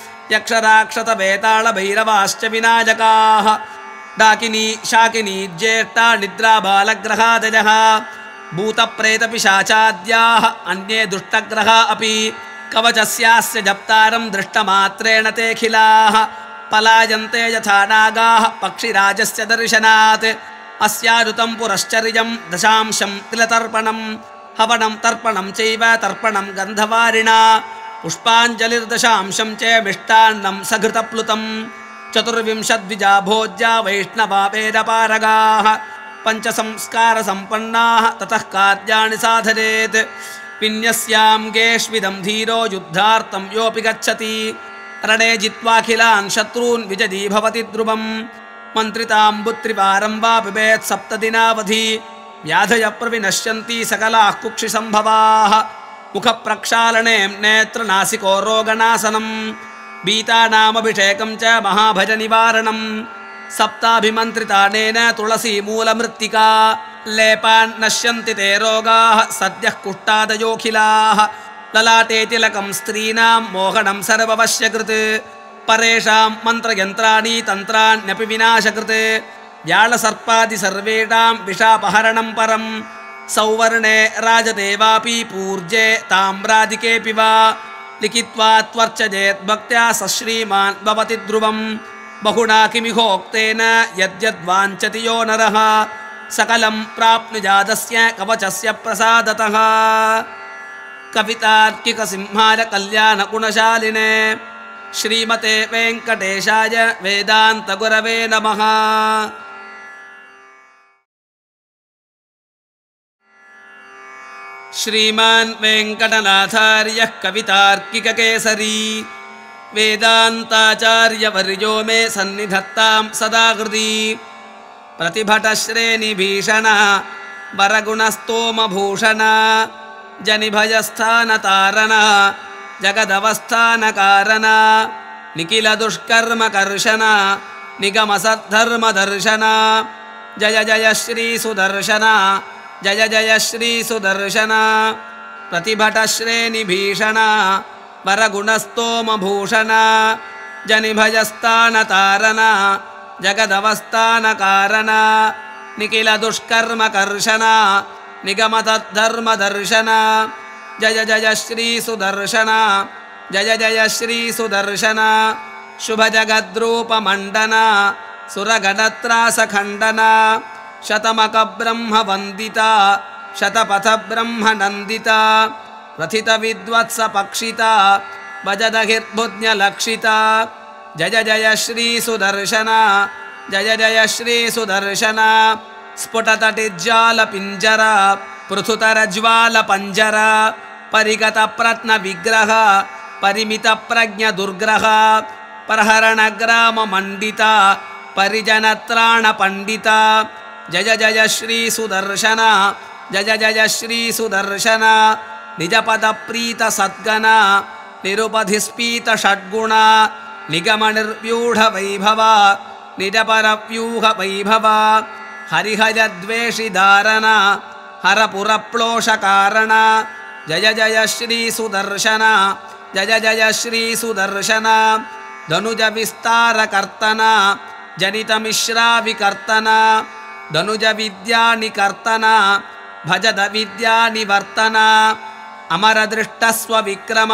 यक्षराक्षतवेतालभैरवाश्च विनायकाः डाकिनी शाकिनी ज्येष्ठा निद्रा बालग्रहादयः भूतप्रेतपिशाचाद्याः अन्ये दुष्टग्रहा अपि कवचस्यास्य जप्तारं दृष्टमात्रेण तेऽखिलाः पलायन्ते यथा नागाः पक्षिराजस्य दर्शनात् अस्यारुतं पुरश्चर्यं दशांशं तिलतर्पणं हवनं तर्पणं चैव तर्पणं गन्धवारिणा पुष्पाञ्जलिर्दशांशं च मिष्टान्नं सघृतप्लुतं चतुर्विंशद्विजा भोज्या वैष्णवा वेदपारगाः पञ्चसंस्कारसम्पन्नाः ततः कार्याणि साधयेत् विन्यस्यां गेष्विदं धीरो युद्धार्थं योऽपि गच्छति रणे जित्वाखिलान् शत्रून् विजयी भवति ध्रुवम् मन्त्रिताम्बुत्रिवारं वा पिबेत् सप्तदिनावधि व्याधयः प्रविनश्यन्ति सकलाः कुक्षिसम्भवाः मुखप्रक्षालने नेत्रनासिको रोगनाशनं बीतानामभिषेकं च महाभजनिवारणं सप्ताभिमन्त्रितानेन तुलसीमूलमृत्तिका लेपान् नश्यन्ति ते रोगाः सद्यः कुष्ठादयोऽखिलाः ललाटे तिलकं स्त्रीणां मोहनं सर्ववश्यकृत् परेषां मन्त्रयन्त्राणि तन्त्राण्यपि विनाशकृत् व्याळसर्पादि सर्वेषां विषापहरणं परं सौवर्णे राजदेवापि पूर्जे ताम्रादिकेऽपि वा लिखित्वा त्वर्चयेत् भक्त्या सश्रीमान् भवति ध्रुवं बहुना किमिहोक्तेन यद्यद्वाञ्छति यो नरः सकलं प्राप्नुयादस्य कवचस्य प्रसादतः कवितार्किकसिंहाय कल्याणगुणशालिने श्रीमते वेङ्कटेशाय वेदान्तगुरवे नमः। श्रीमान् वेङ्कटनाथार्यः कवितार्किककेसरी वेदान्ताचार्यवर्यो मे सन्निधत्तां सदा हृदि प्रतिभटश्रेणिभीषण वरगुणस्तोमभूषण जनिभयस्थानतारण जगदवस्थानकारण निखिलदुष्कर्मकर्षण निगमसद्धर्मदर्शन जय जय श्री सुदर्शन जय जय श्री सुदर्शन प्रतिभटश्रेणिभीषण वरगुणस्तोमभूषण जनिभयस्थानतारण जगदवस्थानकारण निखिलदुष्कर्मकर्षण निगमतद्धर्मदर्शन जय जय श्री सुदर्शन जय जय श्री सुदर्शन शुभजगद्रूपमण्डन सुरगणत्रासखण्डन शतमकब्रह्मवन्दिता शतपथब्रह्मनन्दिता प्रथितविद्वत्सपक्षिता भजदहिर्भुज्ञलक्षिता जय जय श्री सुदर्शन जय जय श्री सुदर्शन स्फुटतटिज्जालपिञ्जर पृथुतरज्वालपञ्जर परिगतप्रत्नविग्रह परिमितप्रज्ञदुर्ग्रह परहरणग्राममण्डिता परिजनत्राणपण्डिता जय जय श्री सुदर्शन जय जय श्री सुदर्शन निजपदप्रीतसद्गण निरुपधिस्फीतषड्गुण निगमनिर्व्यूढवैभव निजपरव्यूहवैभव हरिहरद्वेषिधारण हरपुरप्लोषकारण जय जय श्री सुदर्शन जय जय श्री सुदर्शन धनुजविस्तारकर्तन जनितमिश्राविकर्तन धनुजविद्यानिकर्तन भजदविद्यानिवर्तन अमरदृष्टस्वविक्रम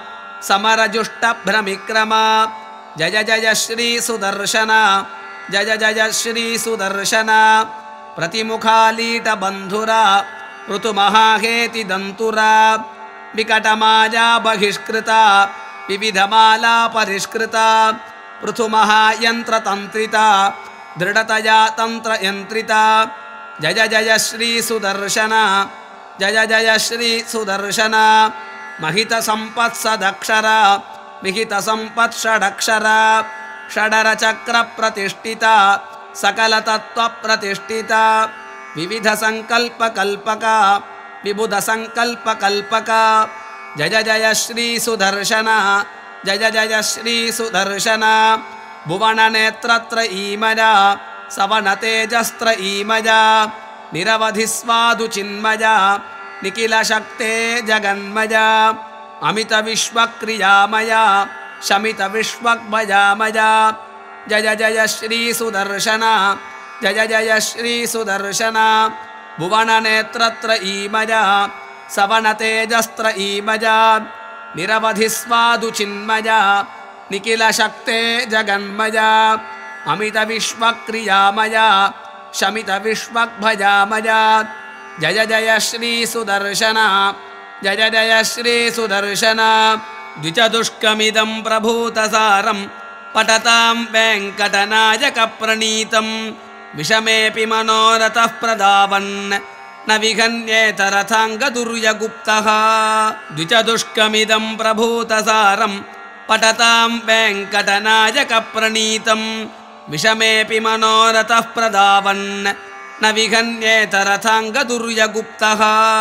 समरजुष्टभ्रमिक्रम जय जय श्री सुदर्शन जय जय श्री सुदर्शन प्रतिमुखालीटबन्धुर ऋतुमहाहेति दन्तुरा विकटमाया बहिष्कृता विविधमाला परिष्कृता पृथुमहायन्त्रतन्त्रिता दृढतया तन्त्रयन्त्रिता जय जय श्री सुदर्शन जय जय श्री सुदर्शन महितसम्पत्सदक्षरा विहितसम्पत्षडक्षरा षडरचक्रप्रतिष्ठिता सकलतत्त्वप्रतिष्ठिता विविधसङ्कल्पकल्पका विबुधसङ्कल्पकल्पका जय जय श्री सुदर्शन जय जय श्री सुदर्शन भुवननेत्रत्रयीमया सवनतेजस्त्रयीमया निरवधिस्वादुचिन्मया निखिलशक्ते जगन्मया अमितविश्वक्रियामया शमितविश्वक्भयामया जय जय श्री सुदर्शन जय जय श्री सुदर्शन भुवननेत्रत्रयीमया सवनतेजस्त्रयीमया निरवधिस्वादुचिन्मया निखिलशक्ते जगन्मया अमितविश्वक्रियामया शमितविश्वक्भयामया जय जय श्री सुदर्शन जय जय श्री सुदर्शन द्विचतुष्कमिदं प्रभूतसारं पठतां वेङ्कटनायकप्रणीतं विषमेऽपि मनोरथः प्रधावन् न विघन्येत रथाङ्गदुर्यगुप्तः द्विचतुष्कमिदं प्रभूतसारं पठतां वेङ्कटनायकप्रणीतं विषमेऽपि मनोरथः प्रधावन् न विघन्येत रथाङ्गदुर्यगुप्तः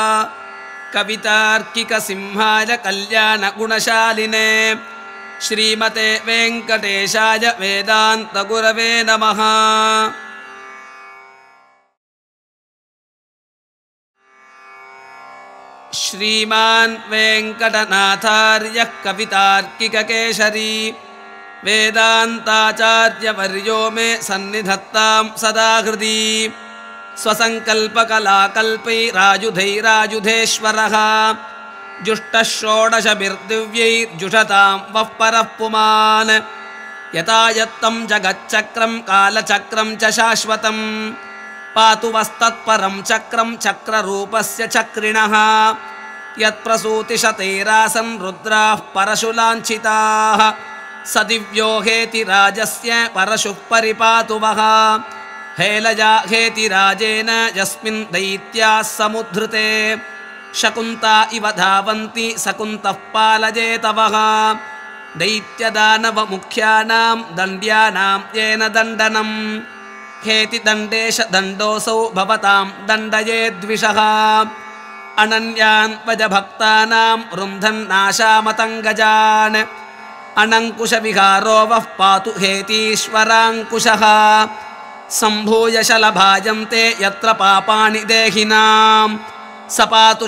कवितार्किकसिंहाय कल्याणगुणशालिने श्रीमते वेङ्कटेशाय वेदान्तगुरवे नमः। श्रीमान् वेङ्कटनाथार्यः कवितार्किककेशरी वेदान्ताचार्यवर्यो मे सन्निधत्तां सदा हृदि स्वसङ्कल्पकलाकल्पैरायुधैरायुधेश्वरः जुष्टः षोडशभिर्दिव्यैर्जुषतां वः परः पुमान् यथा यत्तं जगच्चक्रं कालचक्रं च शाश्वतं पातु वस्तत्परं चक्रं चक्ररूपस्य चक्रिणः यत्प्रसूतिशतैरासन् रुद्राः परशुलाञ्छिताः स दिव्यो हेतिराजस्य परशुः परिपातु वः हेलजा हेतिराजेन यस्मिन् दैत्याः समुद्धृते शकुन्ता इव धावन्ति सकुन्तः पालयेत वः दैत्यदानवमुख्यानां दण्ड्यानां येन दण्डनम् हेतिदण्डेश दण्डोऽसौ भवतां दण्डयेद्विषः अनन्यान् वजभक्तानां रुन्धन्नाशामतङ्गजान् अनङ्कुशविहारो वः पातु हेतीश्वराङ्कुशः सम्भूय शलभाजन्ते यत्र पापानि देहिनां स पातु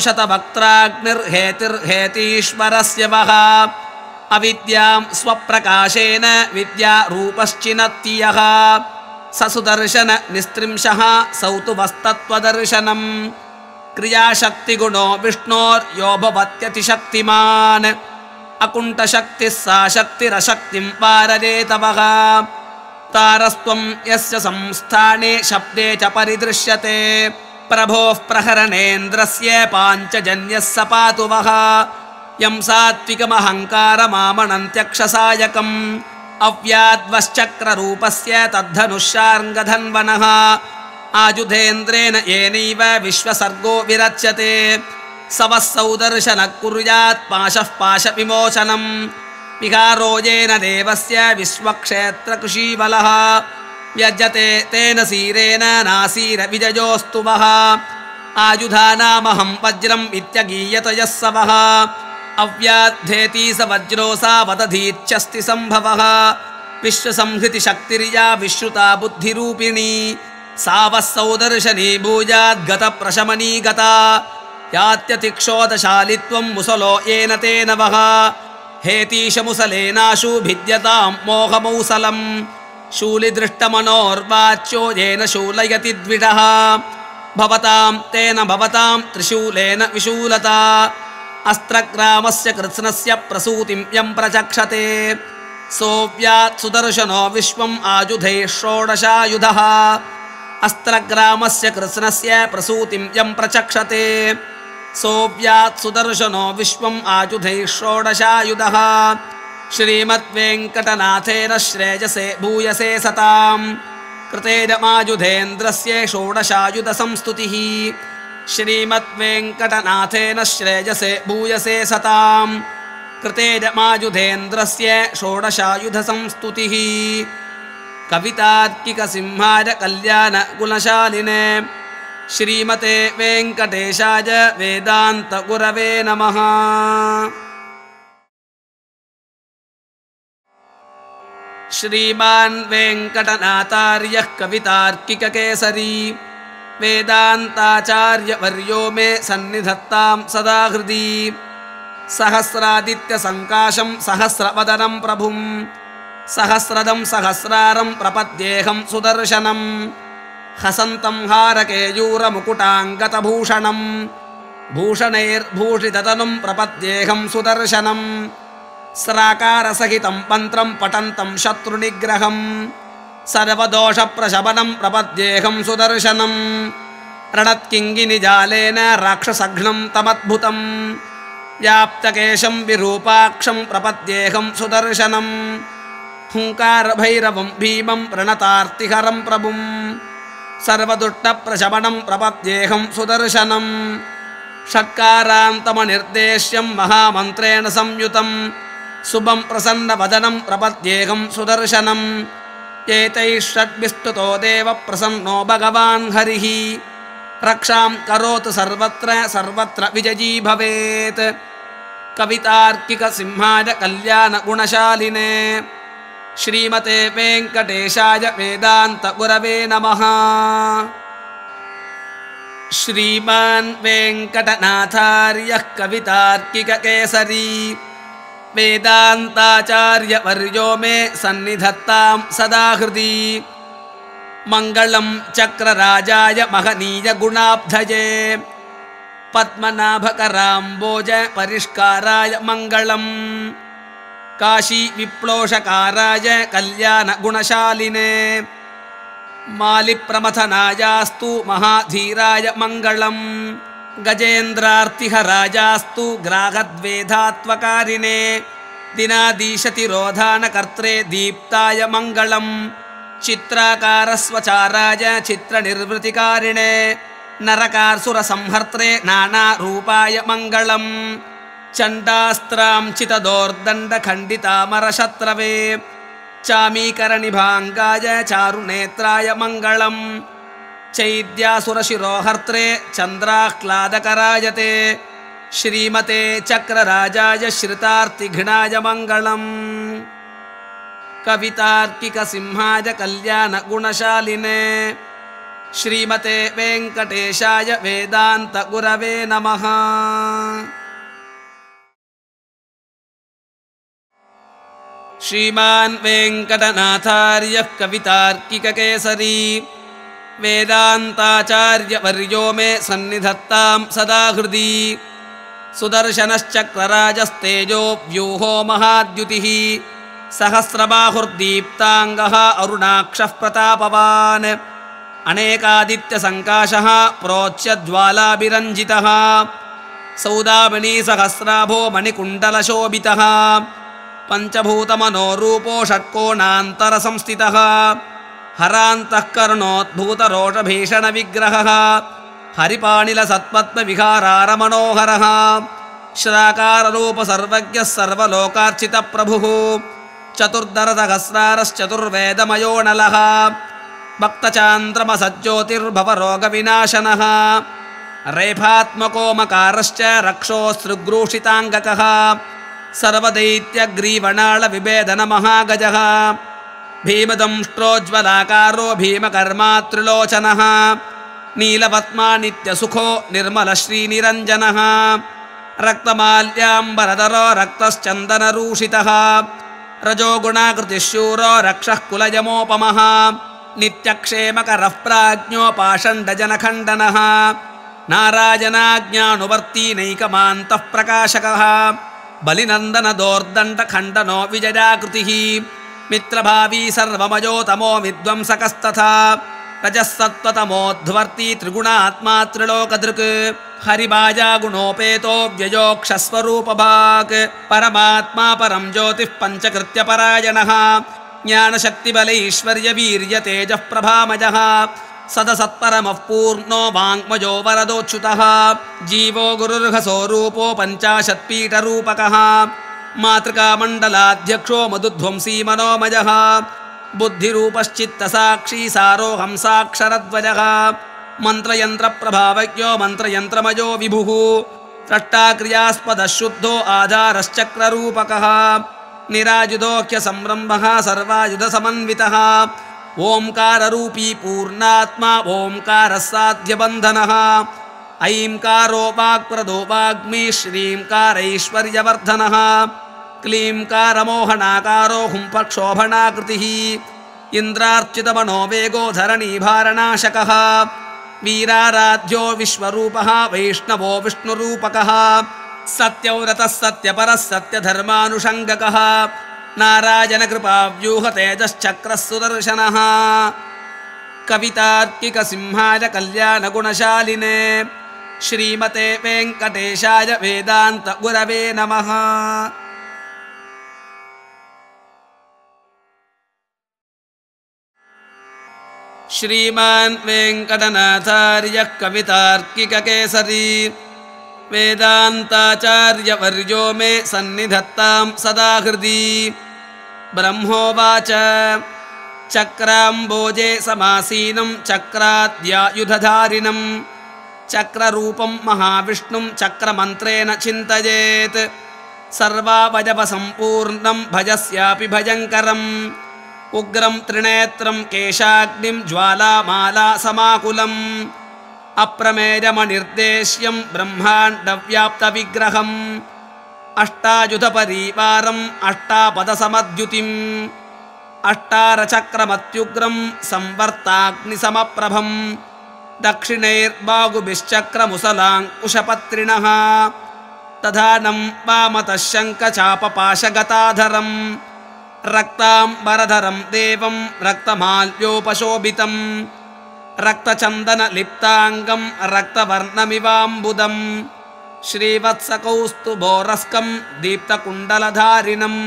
शतवक्त्राग्निर्हेतिर्हेतीश्वरस्य वः अविद्यां स्वप्रकाशेन विद्यारूपश्चिनत्ति यः स सुदर्शन निस्त्रिंशः सौतु वस्तत्वदर्शनम् क्रियाशक्तिगुणो विष्णोर्यो भवत्यतिशक्तिमान् अकुण्ठशक्तिः सा शक्तिरशक्तिं पारयेत वः तारस्त्वं यस्य संस्थाने शब्दे च परिदृश्यते प्रभोः प्रहरणेन्द्रस्य पाञ्चजन्यः स पातु वः यं सात्विकमहङ्कारमामणन्त्यक्षसायकम् अव्याद्वश्चक्ररूपस्य तद्धनुष्यार्ङ्गधन्वनः आजुधेन्द्रेण येनैव विश्वसर्गो विरच्यते स वः सौदर्शनः कुर्यात् पाशः पाशविमोचनम् विहारो येन देवस्य विश्वक्षेत्रकृषीबलः व्यज्यते तेन सीरेण नासीरविजयोस्तु वः आयुधानामहं वज्रम् इत्यगीयत यः स वः अव्याद्धेति स वज्रो सावदधीच्छस्ति सम्भवः विश्वसंहृतिशक्तिर्या विश्रुता बुद्धिरूपिणी सा वः सौदर्शनी भूयाद्गतप्रशमनी गता यात्यतिक्षोदशालित्वं मुसलो येन तेन वः हेतीशमुसलेनाशु भिद्यतां मोहमौसलम् शूलिदृष्टमनोर्वाच्यो येन शूलयति द्विषः भवतां तेन भवतां त्रिशूलेन विशूलता अस्त्रग्रामस्य कृत्स्नस्य प्रसूतिं यं प्रचक्षते सोऽव्यात् सुदर्शनो विश्वम् आयुधैः षोडशायुधः अस्त्रग्रामस्य कृष्णस्य प्रसूतिं यं प्रचक्षते सोऽव्यात् सुदर्शनो विश्वम् आयुधैः षोडशायुधः श्रीमद्वेङ्कटनाथेन श्रेयसे भूयसे सताम् कृतेदमायुधेन्द्रस्य षोडशायुधसंस्तुतिः श्रीमद्वेङ्कटनाथेन श्रेयसे भूयसे सताम् कृतेदमायुधेन्द्रस्य षोडशायुधसंस्तुतिः कवितार्किकसिंहाय कल्याणगुणशालिने श्रीमते वेङ्कटेशाय वेदान्तगुरवे नमः। श्रीमान् वेङ्कटनाथार्यः कवितार्किककेसरी वेदान्ताचार्यवर्यो मे सन्निधत्तां सदा हृदि सहस्रादित्यसङ्काशं सहस्रवदनं प्रभुं सहस्रदं सहस्रारं प्रपद्येऽहं सुदर्शनं हसन्तं हारकेयूरमुकुटाङ्गतभूषणं भूषणैर्भूषिततनुं प्रपद्येऽहं सुदर्शनं स्राकारसहितं मन्त्रं पठन्तं शत्रुनिग्रहं सर्वदोषप्रशमनं प्रपद्येऽहं सुदर्शनं रणत्किङ्गिनिजालेन राक्षसघ्नं तमद्भुतं व्याप्तकेशं विरूपाक्षं प्रपद्येऽहं सुदर्शनं हुङ्कारभैरवं भीमं प्रणतार्तिहरं प्रभुं सर्वदुष्टप्रशमनं प्रपद्येऽहं सुदर्शनं षट्कारान्तमनिर्देश्यं महामन्त्रेण संयुतं शुभं प्रसन्नवदनं प्रपद्येऽहं सुदर्शनं एतैः षड्भिस्तुतो देव प्रसन्नो भगवान् हरिः रक्षां करोतु सर्वत्र सर्वत्र विजयी भवेत्। कवितार्किकसिंहाय कल्याणगुणशालिने श्रीमते वेङ्कटेशाय वेदान्तगुरवे नमः। श्रीमान् वेङ्कटनाथार्यः कवितार्किककेसरी वेदान्ताचार्यवर्यो मे सन्निधत्तां सदा हृदि मङ्गलं चक्रराजाय महनीयगुणाब्धये पद्मनाभकराम्बोज परिष्काराय मङ्गलम् काशीविप्लोषकाराय कल्याणगुणशालिने मालिप्रमथनायास्तु महाधीराय मङ्गलम् गजेन्द्रार्तिहराजास्तु ग्राहद्वेधात्वकारिणे दिनादीशतिरोधानकर्त्रे दीप्ताय मङ्गलम् चित्राकारस्वचाराय चित्रनिर्वृतिकारिणे नरकासुरसंहर्त्रे नानारूपाय मङ्गलम् चण्डास्त्रांचितदोर्दण्डखण्डितामरशत्रवे चामीकरनिभाङ्गाय चारुनेत्राय मङ्गलम् चैद्यासुरशिरोहर्त्रे चन्द्राह्लादकरायते श्रीमते चक्रराजाय श्रितार्तिघ्नाय मङ्गलम्। कवितार्किकसिंहाय कल्याणगुणशालिने श्रीमते वेङ्कटेशाय वेदान्तगुरवे नमः। श्रीमान् वेङ्कटनाथार्यः कवितार्किककेसरी वेदान्ताचार्यवर्यो मे सन्निधत्तां सदा हृदि सुदर्शनश्चक्रराजस्तेजो व्यूहो महाद्युतिः सहस्रबाहुर्दीप्ताङ्गः अरुणाक्षः प्रतापवान् अनेकादित्यसङ्काशः प्रोच्यज्वालाभिरञ्जितः सौदामिनीसहस्राभो मणिकुण्डलशोभितः पञ्चभूतमनोरूपो षट्कोणान्तरसंस्थितः हरान्तःकरणोद्भूतरोषभीषणविग्रहः हरिपाणिलसत्पद्मविहारारमनोहरः श्राकाररूपसर्वज्ञः सर्वलोकार्चितप्रभुः चतुर्दरसहस्रारश्चतुर्वेदमयोनलः भक्तचान्द्रमसज्ज्योतिर्भवरोगविनाशनः रेफात्मकोमकारश्च रक्षोऽसृग्रूषिताङ्गकः सर्वदैत्यग्रीवणालविभेदनमहागजः भीमदंष्ट्रोज्ज्वलाकारो भीमकर्मात्रिलोचनः नीलपद्मा नित्यसुखो निर्मलश्रीनिरञ्जनः रक्तमाल्याम्बरधरो रक्तश्चन्दनरूषितः रजोगुणाकृतिशूरो रक्षः कुलयमोपमः नित्यक्षेमकरः प्राज्ञो पाषण्डजनखण्डनः नारायणाज्ञानुवर्ती नैकमान्तः प्रकाशकः बलिनन्दनदोर्दण्डखण्डनो विजयाकृतिः मित्रभावी सर्वमयोतमो विध्वंसकस्तथा रजःसत्त्वतमोध्वर्ती त्रिगुणात्मा त्रिलोकदृक् हरिभाजा गुणोपेतो व्ययोक्षस्वरूपभाक् परमात्मा परं ज्योतिः पञ्चकृत्यपरायणः ज्ञानशक्तिबलैश्वर्यवीर्यतेजः प्रभामजः सदसत्परमः पूर्णो वाङ्मयो वरदोच्युतः जीवो गुरुर्हसो रूपो पञ्चाशत्पीठरूपकः मातृकामण्डलाध्यक्षो मधुध्वंसी मनोमयः बुद्धिरूपश्चित्तसाक्षी सारो हंसाक्षरध्वजः मन्त्रयन्त्रप्रभावज्ञो मन्त्रयन्त्रमयो विभुः स्रष्टाक्रियास्पदः शुद्धो आधारश्चक्ररूपकः निरायुधोऽख्यसंरम्भः सर्वायुधसमन्वितः ओङ्काररूपी पूर्णात्मा ओङ्कारः साध्यबन्धनः ऐङ्कारो वाक्प्रदो वाग्मी श्रीङ्कारैश्वर्यवर्धनः क्लीङ्कारमोहनाकारो हुंफक्षोभणाकृतिः इन्द्रार्चितमनो वेगो धरणीभारणाशकः वीराराध्यो विश्वरूपः वैष्णवो विष्णुरूपकः सत्यव्रतः सत्यपरः सत्यधर्मानुषङ्गकः नारायणकृपाव्यूहतेजश्चक्रः सुदर्शनः कवितार्किकसिंहाय कल्याणगुणशालिने श्रीमते वेङ्कटेशाय वेदान्तगुरवे नमः। श्रीमान् वेङ्कटनाथार्यः कवितार्किककेसरी वेदान्ताचार्यवर्यो मे सन्निधत्तां सदा हृदि। ब्रह्मोवाच चक्राम्बोजे समासीनं चक्राद्यायुधधारिणं चक्ररूपं महाविष्णुं चक्रमन्त्रेण चिन्तयेत् सर्वावयवसम्पूर्णं भजस्यापि भयङ्करम् उग्रं त्रिनेत्रं केशाग्निं ज्वालामाला समाकुलम् अप्रमेयमनिर्देश्यं ब्रह्माण्डव्याप्तविग्रहम् अष्टायुधपरीवारम् अष्टापदसमद्युतिम् अष्टारचक्रमत्युग्रं संवर्ताग्निसमप्रभम् दक्षिणैर्बाहुभिश्चक्रमुसलाङ्कुशपत्रिणः तधानं वामतः शङ्खचापपाशगताधरम् रक्ताम्बरधरं देवं रक्तमाल्योपशोभितम् रक्तचन्दनलिप्ताङ्गं रक्तवर्णमिवाम्बुदम् श्रीवत्सकौस्तुभोरस्कं दीप्तकुण्डलधारिणम्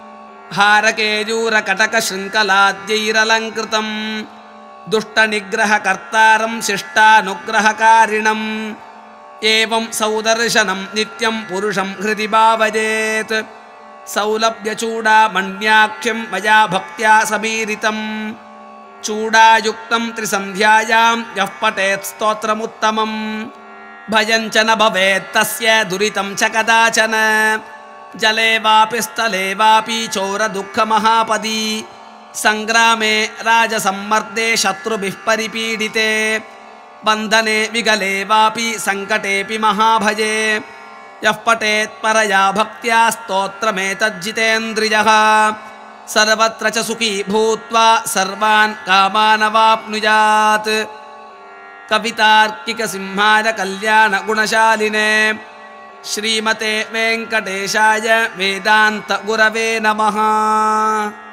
हारकेयूरकटकशृङ्खलाद्यैरलङ्कृतम् दुष्टनिग्रहकर्तारं शिष्टानुग्रहकारिणम् एवं सौदर्शनं नित्यं पुरुषं हृदि भावयेत् सौलभ्यचूडामण्याख्यं मया भक्त्या समीरितम् चूडायुक्तं त्रिसन्ध्यायां यः पठेत् स्तोत्रमुत्तमम् भयं च न भवेत् तस्य दुरितं च कदाचन जले वापि स्थले वापि चोरदुःखमहापदी सङ्ग्रामे राजसम्मर्दे शत्रुभिः परिपीडिते बन्धने विगले वापि सङ्कटेऽपि महाभये यः पठेत् परया भक्त्या स्तोत्रमेतज्जितेन्द्रियः सर्वत्र च सुखी भूत्वा सर्वान् कामानवाप्नुयात्। कवितार्किकसिंहाय कल्याणगुणशालिने श्रीमते वेङ्कटेशाय वेदान्तगुरवे नमः।